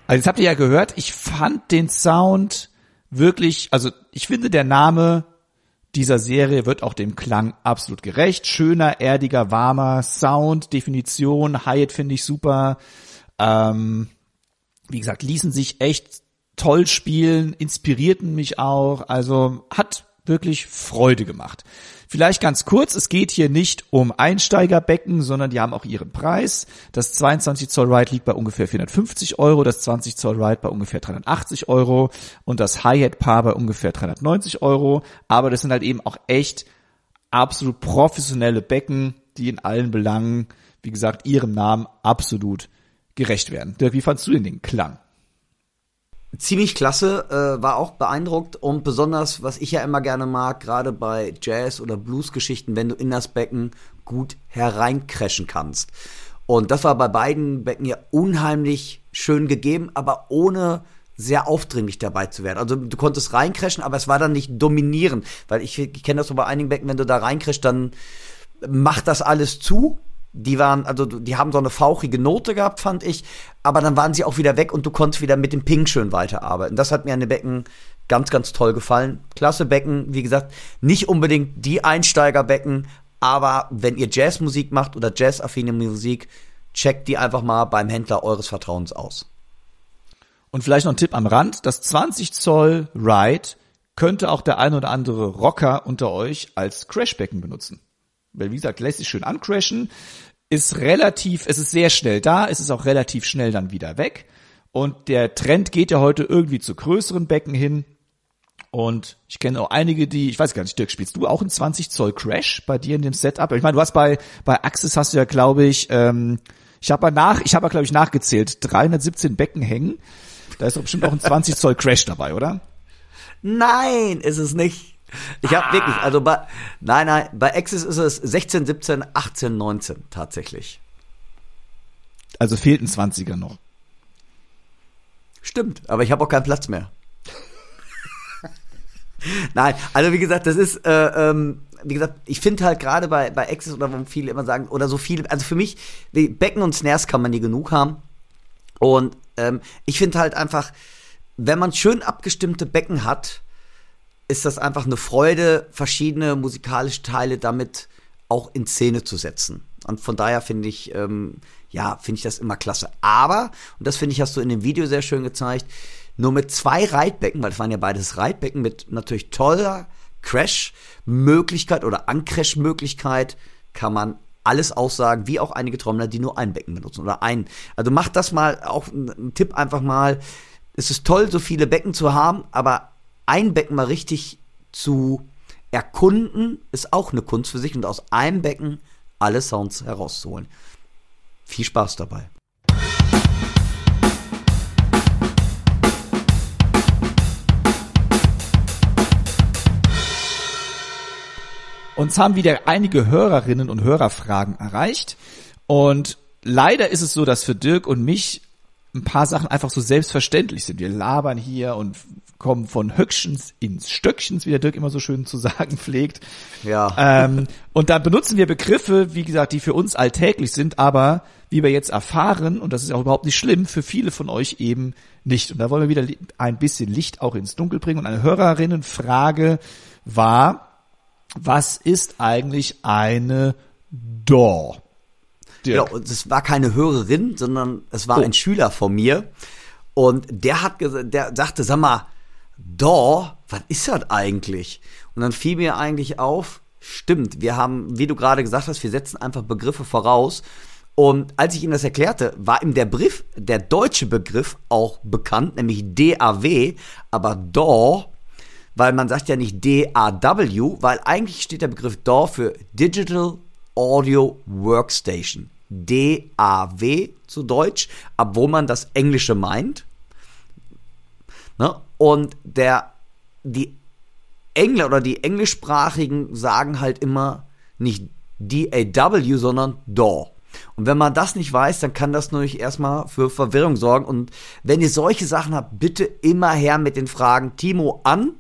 Also jetzt habt ihr ja gehört, ich fand den Sound wirklich, also ich finde, der Name dieser Serie wird auch dem Klang absolut gerecht. Schöner, erdiger, warmer Sound, Definition, Hi-Hat finde ich super. Wie gesagt, ließen sich echt toll spielen, inspirierten mich auch, also hat wirklich Freude gemacht. Vielleicht ganz kurz, es geht hier nicht um Einsteigerbecken, sondern die haben auch ihren Preis. Das 22 Zoll Ride liegt bei ungefähr 450 €, das 20 Zoll Ride bei ungefähr 380 € und das Hi-Hat Paar bei ungefähr 390 €. Aber das sind halt eben auch echt absolut professionelle Becken, die in allen Belangen, wie gesagt, ihrem Namen absolut gerecht werden. Dirk, wie fandst du denn den Klang? Ziemlich klasse, war auch beeindruckt und besonders, was ich ja immer gerne mag, gerade bei Jazz- oder Blues-Geschichten, wenn du in das Becken gut hereincrashen kannst. Und das war bei beiden Becken ja unheimlich schön gegeben, aber ohne sehr aufdringlich dabei zu werden. Also du konntest reincrashen, aber es war dann nicht dominierend, weil ich kenne das so bei einigen Becken, wenn du da reincrashst, dann macht das alles zu. Die haben so eine fauchige Note gehabt, fand ich, aber dann waren sie auch wieder weg und du konntest wieder mit dem Ping schön weiterarbeiten. Das hat mir an den Becken ganz, ganz toll gefallen. Klasse Becken, wie gesagt, nicht unbedingt die Einsteigerbecken, aber wenn ihr Jazzmusik macht oder jazzaffine Musik, checkt die einfach mal beim Händler eures Vertrauens aus. Und vielleicht noch ein Tipp am Rand, das 20 Zoll Ride könnte auch der ein oder andere Rocker unter euch als Crashbecken benutzen. Weil, wie gesagt, lässt sich schön ancrashen, es ist sehr schnell da, es ist auch relativ schnell dann wieder weg. Und der Trend geht ja heute irgendwie zu größeren Becken hin. Und ich kenne auch einige, ich weiß gar nicht, Dirk, spielst du auch einen 20 Zoll Crash bei dir in dem Setup? Ich meine, du hast bei Axis hast du ja, glaube ich, ich habe glaube ich nachgezählt, 317 Becken hängen. Da ist doch bestimmt auch ein 20 Zoll Crash dabei, oder? Nein, ist es nicht. Ich habe wirklich, also bei Axis ist es 16, 17, 18, 19 tatsächlich. Also fehlt ein 20er noch. Stimmt, aber ich habe auch keinen Platz mehr. Nein, also wie gesagt, das ist, wie gesagt, ich finde halt gerade bei Axis oder wo viele immer sagen, oder so viele, also für mich, die Becken und Snares kann man nie genug haben. Und ich finde halt einfach, wenn man schön abgestimmte Becken hat, ist das einfach eine Freude, verschiedene musikalische Teile damit auch in Szene zu setzen. Und von daher finde ich das immer klasse. Aber, und das finde ich, hast du in dem Video sehr schön gezeigt, nur mit 2 Reitbecken, weil das waren ja beides Reitbecken mit natürlich toller Crash-Möglichkeit oder Uncrash-Möglichkeit, kann man alles aussagen, wie auch einige Trommler, die nur ein Becken benutzen oder ein. Also macht das mal, auch ein Tipp einfach mal. Es ist toll, so viele Becken zu haben, aber ein Becken mal richtig zu erkunden, ist auch eine Kunst für sich und aus einem Becken alle Sounds herauszuholen. Viel Spaß dabei. Uns haben wieder einige Hörerinnen und Hörerfragen erreicht und leider ist es so, dass für Dirk und mich ein paar Sachen einfach so selbstverständlich sind. Wir labern hier und kommen von Höckchens ins Stöckchens, wie der Dirk immer so schön zu sagen pflegt. Ja. Und dann benutzen wir Begriffe, wie gesagt, die für uns alltäglich sind, aber wie wir jetzt erfahren, und das ist auch überhaupt nicht schlimm, für viele von euch eben nicht. Und da wollen wir wieder ein bisschen Licht auch ins Dunkel bringen. Und eine Hörerinnenfrage war, was ist eigentlich eine DAW? Ja, und es war keine Hörerin, sondern es war ein Schüler von mir. Und der sagte, sag mal, DAW, was ist das eigentlich? Und dann fiel mir eigentlich auf, stimmt, wir haben, wie du gerade gesagt hast, wir setzen einfach Begriffe voraus. Und als ich ihm das erklärte, war ihm der deutsche Begriff auch bekannt, nämlich DAW, aber DAW, weil man sagt ja nicht DAW, weil eigentlich steht der Begriff DAW für Digital Audio Workstation. DAW zu Deutsch, obwohl man das Englische meint. Ne? Und die Engler oder die Englischsprachigen sagen halt immer nicht DAW, sondern DAW. Und wenn man das nicht weiß, dann kann das natürlich erstmal für Verwirrung sorgen. Und wenn ihr solche Sachen habt, bitte immer her mit den Fragen Timo an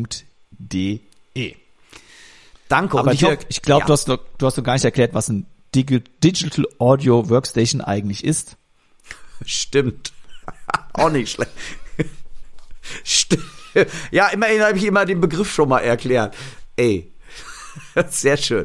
podcast@trumpsundpercussion.de. Danke. Aber und Dirk, ich glaube, du hast doch gar nicht erklärt, was ein Digital Audio Workstation eigentlich ist? Stimmt. Auch nicht schlecht. Stimmt. Ja, immerhin habe ich immer den Begriff schon mal erklärt. Ey, sehr schön.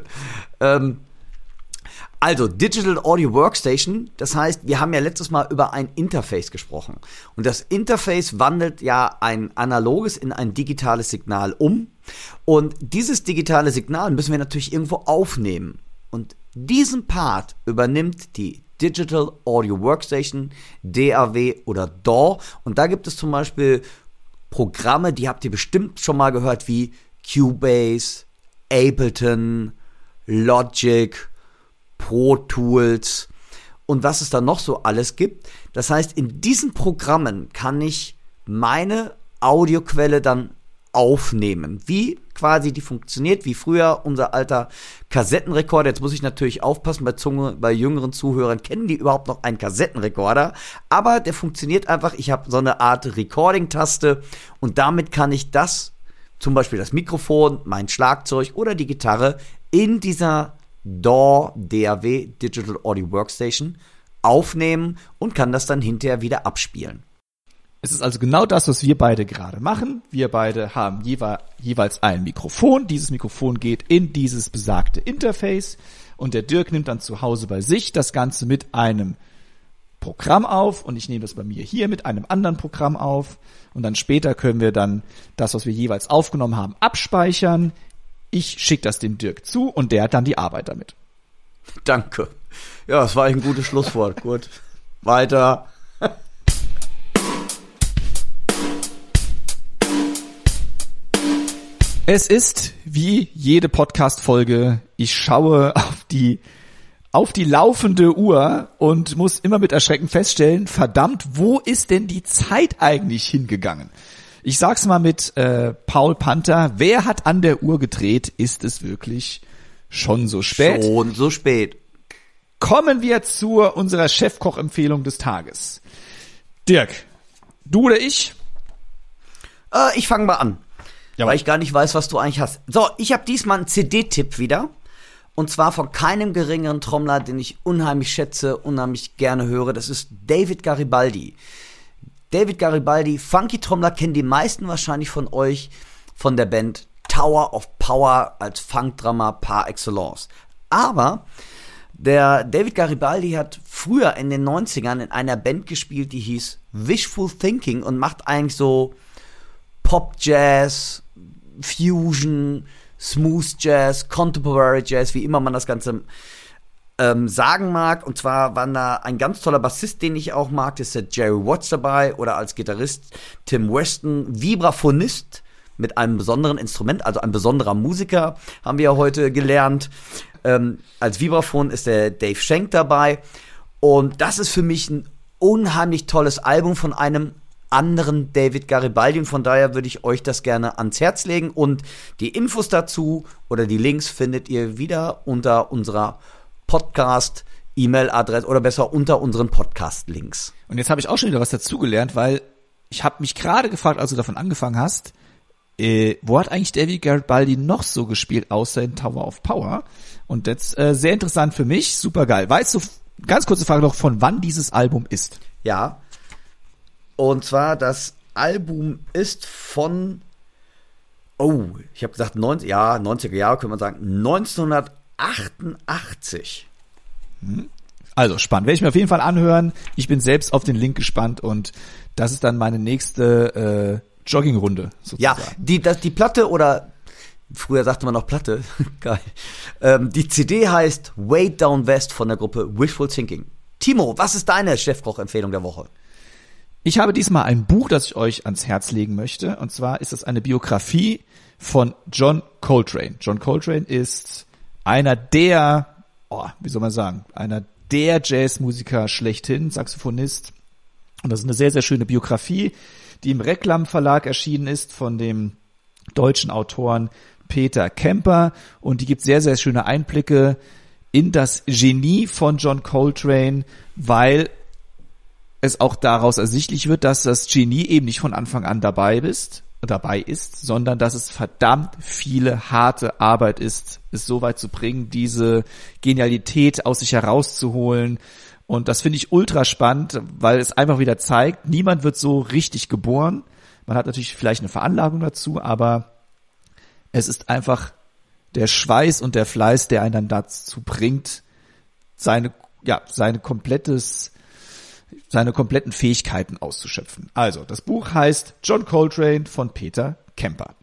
Also, Digital Audio Workstation, das heißt, wir haben ja letztes Mal über ein Interface gesprochen. Und das Interface wandelt ja ein analoges in ein digitales Signal um. Und dieses digitale Signal müssen wir natürlich irgendwo aufnehmen. Und diesen Part übernimmt die Digital Audio Workstation, DAW oder DAW. Und da gibt es zum Beispiel Programme, die habt ihr bestimmt schon mal gehört, wie Cubase, Ableton, Logic, Pro Tools und was es da noch so alles gibt. Das heißt, in diesen Programmen kann ich meine Audioquelle dann aufnehmen. Wie quasi die funktioniert, wie früher unser alter Kassettenrekorder. Jetzt muss ich natürlich aufpassen, bei jüngeren Zuhörern kennen die überhaupt noch einen Kassettenrekorder, aber der funktioniert einfach. Ich habe so eine Art Recording-Taste und damit kann ich das, zum Beispiel das Mikrofon, mein Schlagzeug oder die Gitarre in dieser DAW, Digital Audio Workstation, aufnehmen und kann das dann hinterher wieder abspielen. Es ist also genau das, was wir beide gerade machen. Wir beide haben jeweils ein Mikrofon. Dieses Mikrofon geht in dieses besagte Interface und der Dirk nimmt dann zu Hause bei sich das Ganze mit einem Programm auf und ich nehme das bei mir hier mit einem anderen Programm auf und dann später können wir dann das, was wir jeweils aufgenommen haben, abspeichern. Ich schicke das dem Dirk zu und der hat dann die Arbeit damit. Danke. Ja, das war ein gutes Schlusswort. Gut. Weiter. Es ist wie jede Podcast-Folge. Ich schaue auf die laufende Uhr und muss immer mit Erschrecken feststellen, verdammt, wo ist denn die Zeit eigentlich hingegangen? Ich sag's mal mit Paul Panther, wer hat an der Uhr gedreht? Ist es wirklich schon so spät? Schon so spät. Kommen wir zu unserer Chefkoch-Empfehlung des Tages. Dirk, du oder ich? Ich fange mal an, Ja, weil ich gar nicht weiß, was du eigentlich hast. So, ich habe diesmal einen CD-Tipp wieder. Und zwar von keinem geringeren Trommler, den ich unheimlich schätze, unheimlich gerne höre. Das ist David Garibaldi. David Garibaldi, Funky-Trommler, kennen die meisten wahrscheinlich von euch von der Band Tower of Power als Funk-Drummer par excellence. Aber der David Garibaldi hat früher in den 90ern in einer Band gespielt, die hieß Wishful Thinking und macht eigentlich so Pop-Jazz, Fusion, Smooth Jazz, Contemporary Jazz, wie immer man das Ganze sagen mag. Und zwar war da ein ganz toller Bassist, den ich auch mag, das ist der Jerry Watts dabei oder als Gitarrist Tim Weston, Vibraphonist mit einem besonderen Instrument, also ein besonderer Musiker, haben wir ja heute gelernt. Als Vibraphon ist der Dave Schenk dabei und das ist für mich ein unheimlich tolles Album von einem anderen David Garibaldi und von daher würde ich euch das gerne ans Herz legen und die Infos dazu oder die Links findet ihr wieder unter unserer Podcast-E-Mail-Adresse oder besser unter unseren Podcast-Links. Und jetzt habe ich auch schon wieder was dazugelernt, weil ich habe mich gerade gefragt, als du davon angefangen hast, wo hat eigentlich David Garibaldi noch so gespielt, außer in Tower of Power? Und das sehr interessant für mich, super geil. Weißt du, ganz kurze Frage noch, von wann dieses Album ist? Ja, und zwar das Album ist von, ich habe gesagt 90er Jahre, könnte man sagen, 1988. Also spannend, werde ich mir auf jeden Fall anhören. Ich bin selbst auf den Link gespannt und das ist dann meine nächste Joggingrunde sozusagen. Ja, die Platte oder früher sagte man noch Platte, geil. Die CD heißt Way Down West von der Gruppe Wishful Thinking. Timo, was ist deine Chefkoch-Empfehlung der Woche? Ich habe diesmal ein Buch, das ich euch ans Herz legen möchte. Und zwar ist es eine Biografie von John Coltrane. John Coltrane ist einer der, einer der Jazzmusiker schlechthin, Saxophonist. Und das ist eine sehr, sehr schöne Biografie, die im Reklam Verlag erschienen ist von dem deutschen Autoren Peter Kemper. Und die gibt sehr, sehr schöne Einblicke in das Genie von John Coltrane, weil es auch daraus ersichtlich wird, dass das Genie eben nicht von Anfang an dabei ist, sondern dass es verdammt viele harte Arbeit ist, es so weit zu bringen, diese Genialität aus sich herauszuholen. Und das finde ich ultra spannend, weil es einfach wieder zeigt, niemand wird so richtig geboren. Man hat natürlich vielleicht eine Veranlagung dazu, aber es ist einfach der Schweiß und der Fleiß, der einen dann dazu bringt, seine kompletten Fähigkeiten auszuschöpfen. Also, das Buch heißt John Coltrane von Peter Kemper.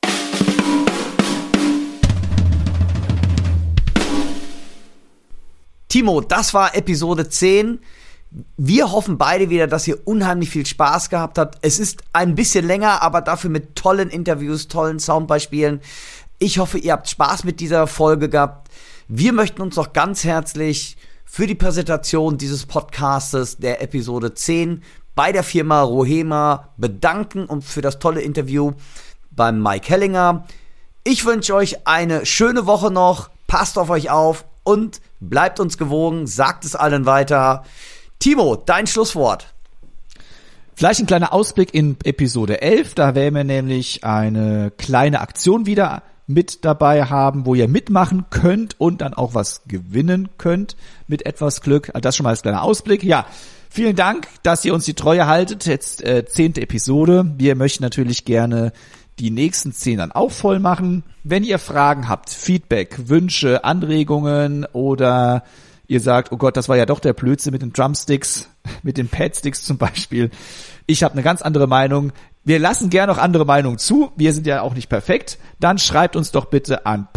Timo, das war Episode 10. Wir hoffen beide wieder, dass ihr unheimlich viel Spaß gehabt habt. Es ist ein bisschen länger, aber dafür mit tollen Interviews, tollen Soundbeispielen. Ich hoffe, ihr habt Spaß mit dieser Folge gehabt. Wir möchten uns noch ganz herzlich für die Präsentation dieses Podcastes der Episode 10 bei der Firma Rohema bedanken und für das tolle Interview beim Mike Hellinger. Ich wünsche euch eine schöne Woche noch. Passt auf euch auf und bleibt uns gewogen. Sagt es allen weiter. Timo, dein Schlusswort. Vielleicht ein kleiner Ausblick in Episode 11. Da werden wir nämlich eine kleine Aktion wieder mit dabei haben, wo ihr mitmachen könnt und dann auch was gewinnen könnt mit etwas Glück. Also das schon mal als kleiner Ausblick. Ja, vielen Dank, dass ihr uns die Treue haltet. Jetzt 10. Episode. Wir möchten natürlich gerne die nächsten 10 dann auch voll machen. Wenn ihr Fragen habt, Feedback, Wünsche, Anregungen oder ihr sagt, oh Gott, das war ja doch der Blödsinn mit den Drumsticks, mit den Padsticks zum Beispiel. Ich habe eine ganz andere Meinung. Wir lassen gerne noch andere Meinungen zu. Wir sind ja auch nicht perfekt. Dann schreibt uns doch bitte an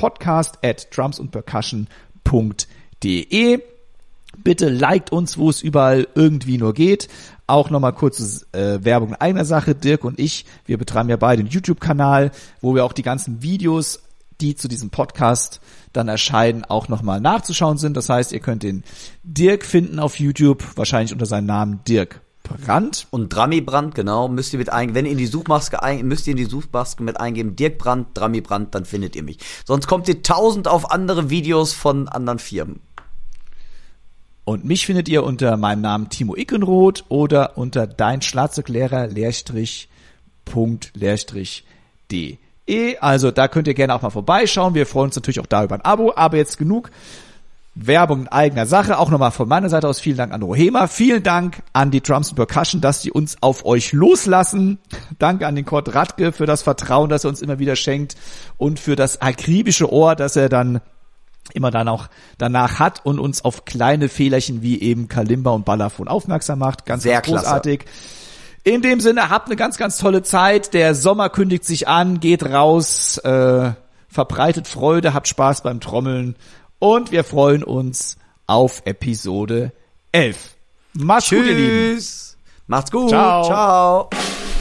podcast@drumsundpercussion.de. Bitte liked uns, wo es überall irgendwie nur geht. Auch nochmal kurze Werbung in eigener Sache. Dirk und ich, wir betreiben ja beide einen YouTube-Kanal, wo wir auch die ganzen Videos, die zu diesem Podcast dann erscheinen, auch nochmal nachzuschauen sind. Das heißt, ihr könnt den Dirk finden auf YouTube, wahrscheinlich unter seinem Namen Dirk Brandt. Und Drami Brandt, genau, müsst ihr mit eingeben. Wenn ihr in die Suchmaske mit eingeben, Dirk Brandt, Drami Brandt, dann findet ihr mich. Sonst kommt ihr 1000 auf andere Videos von anderen Firmen. Und mich findet ihr unter meinem Namen Timo Ickenroth oder unter deinschlagzeuglehrer_de. Also da könnt ihr gerne auch mal vorbeischauen. Wir freuen uns natürlich auch da über ein Abo. Aber jetzt genug Werbung in eigener Sache. Auch nochmal von meiner Seite aus vielen Dank an Rohema. Vielen Dank an die Drums & Percussion, dass die uns auf euch loslassen. Danke an den Kurt Radke für das Vertrauen, das er uns immer wieder schenkt und für das akribische Ohr, das er dann immer dann auch danach hat und uns auf kleine Fehlerchen wie eben Kalimba und Balafon aufmerksam macht. Ganz, sehr ganz großartig. Klasse. In dem Sinne, habt eine ganz, ganz tolle Zeit. Der Sommer kündigt sich an, geht raus, verbreitet Freude, habt Spaß beim Trommeln und wir freuen uns auf Episode 11. Macht's gut, ihr Lieben. Tschüss. Macht's gut. Ciao. Ciao.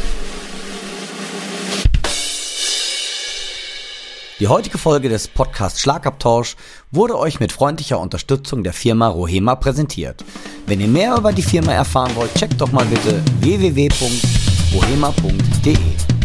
Die heutige Folge des Podcasts Schlagabtausch wurde euch mit freundlicher Unterstützung der Firma Rohema präsentiert. Wenn ihr mehr über die Firma erfahren wollt, checkt doch mal bitte www.rohema.de.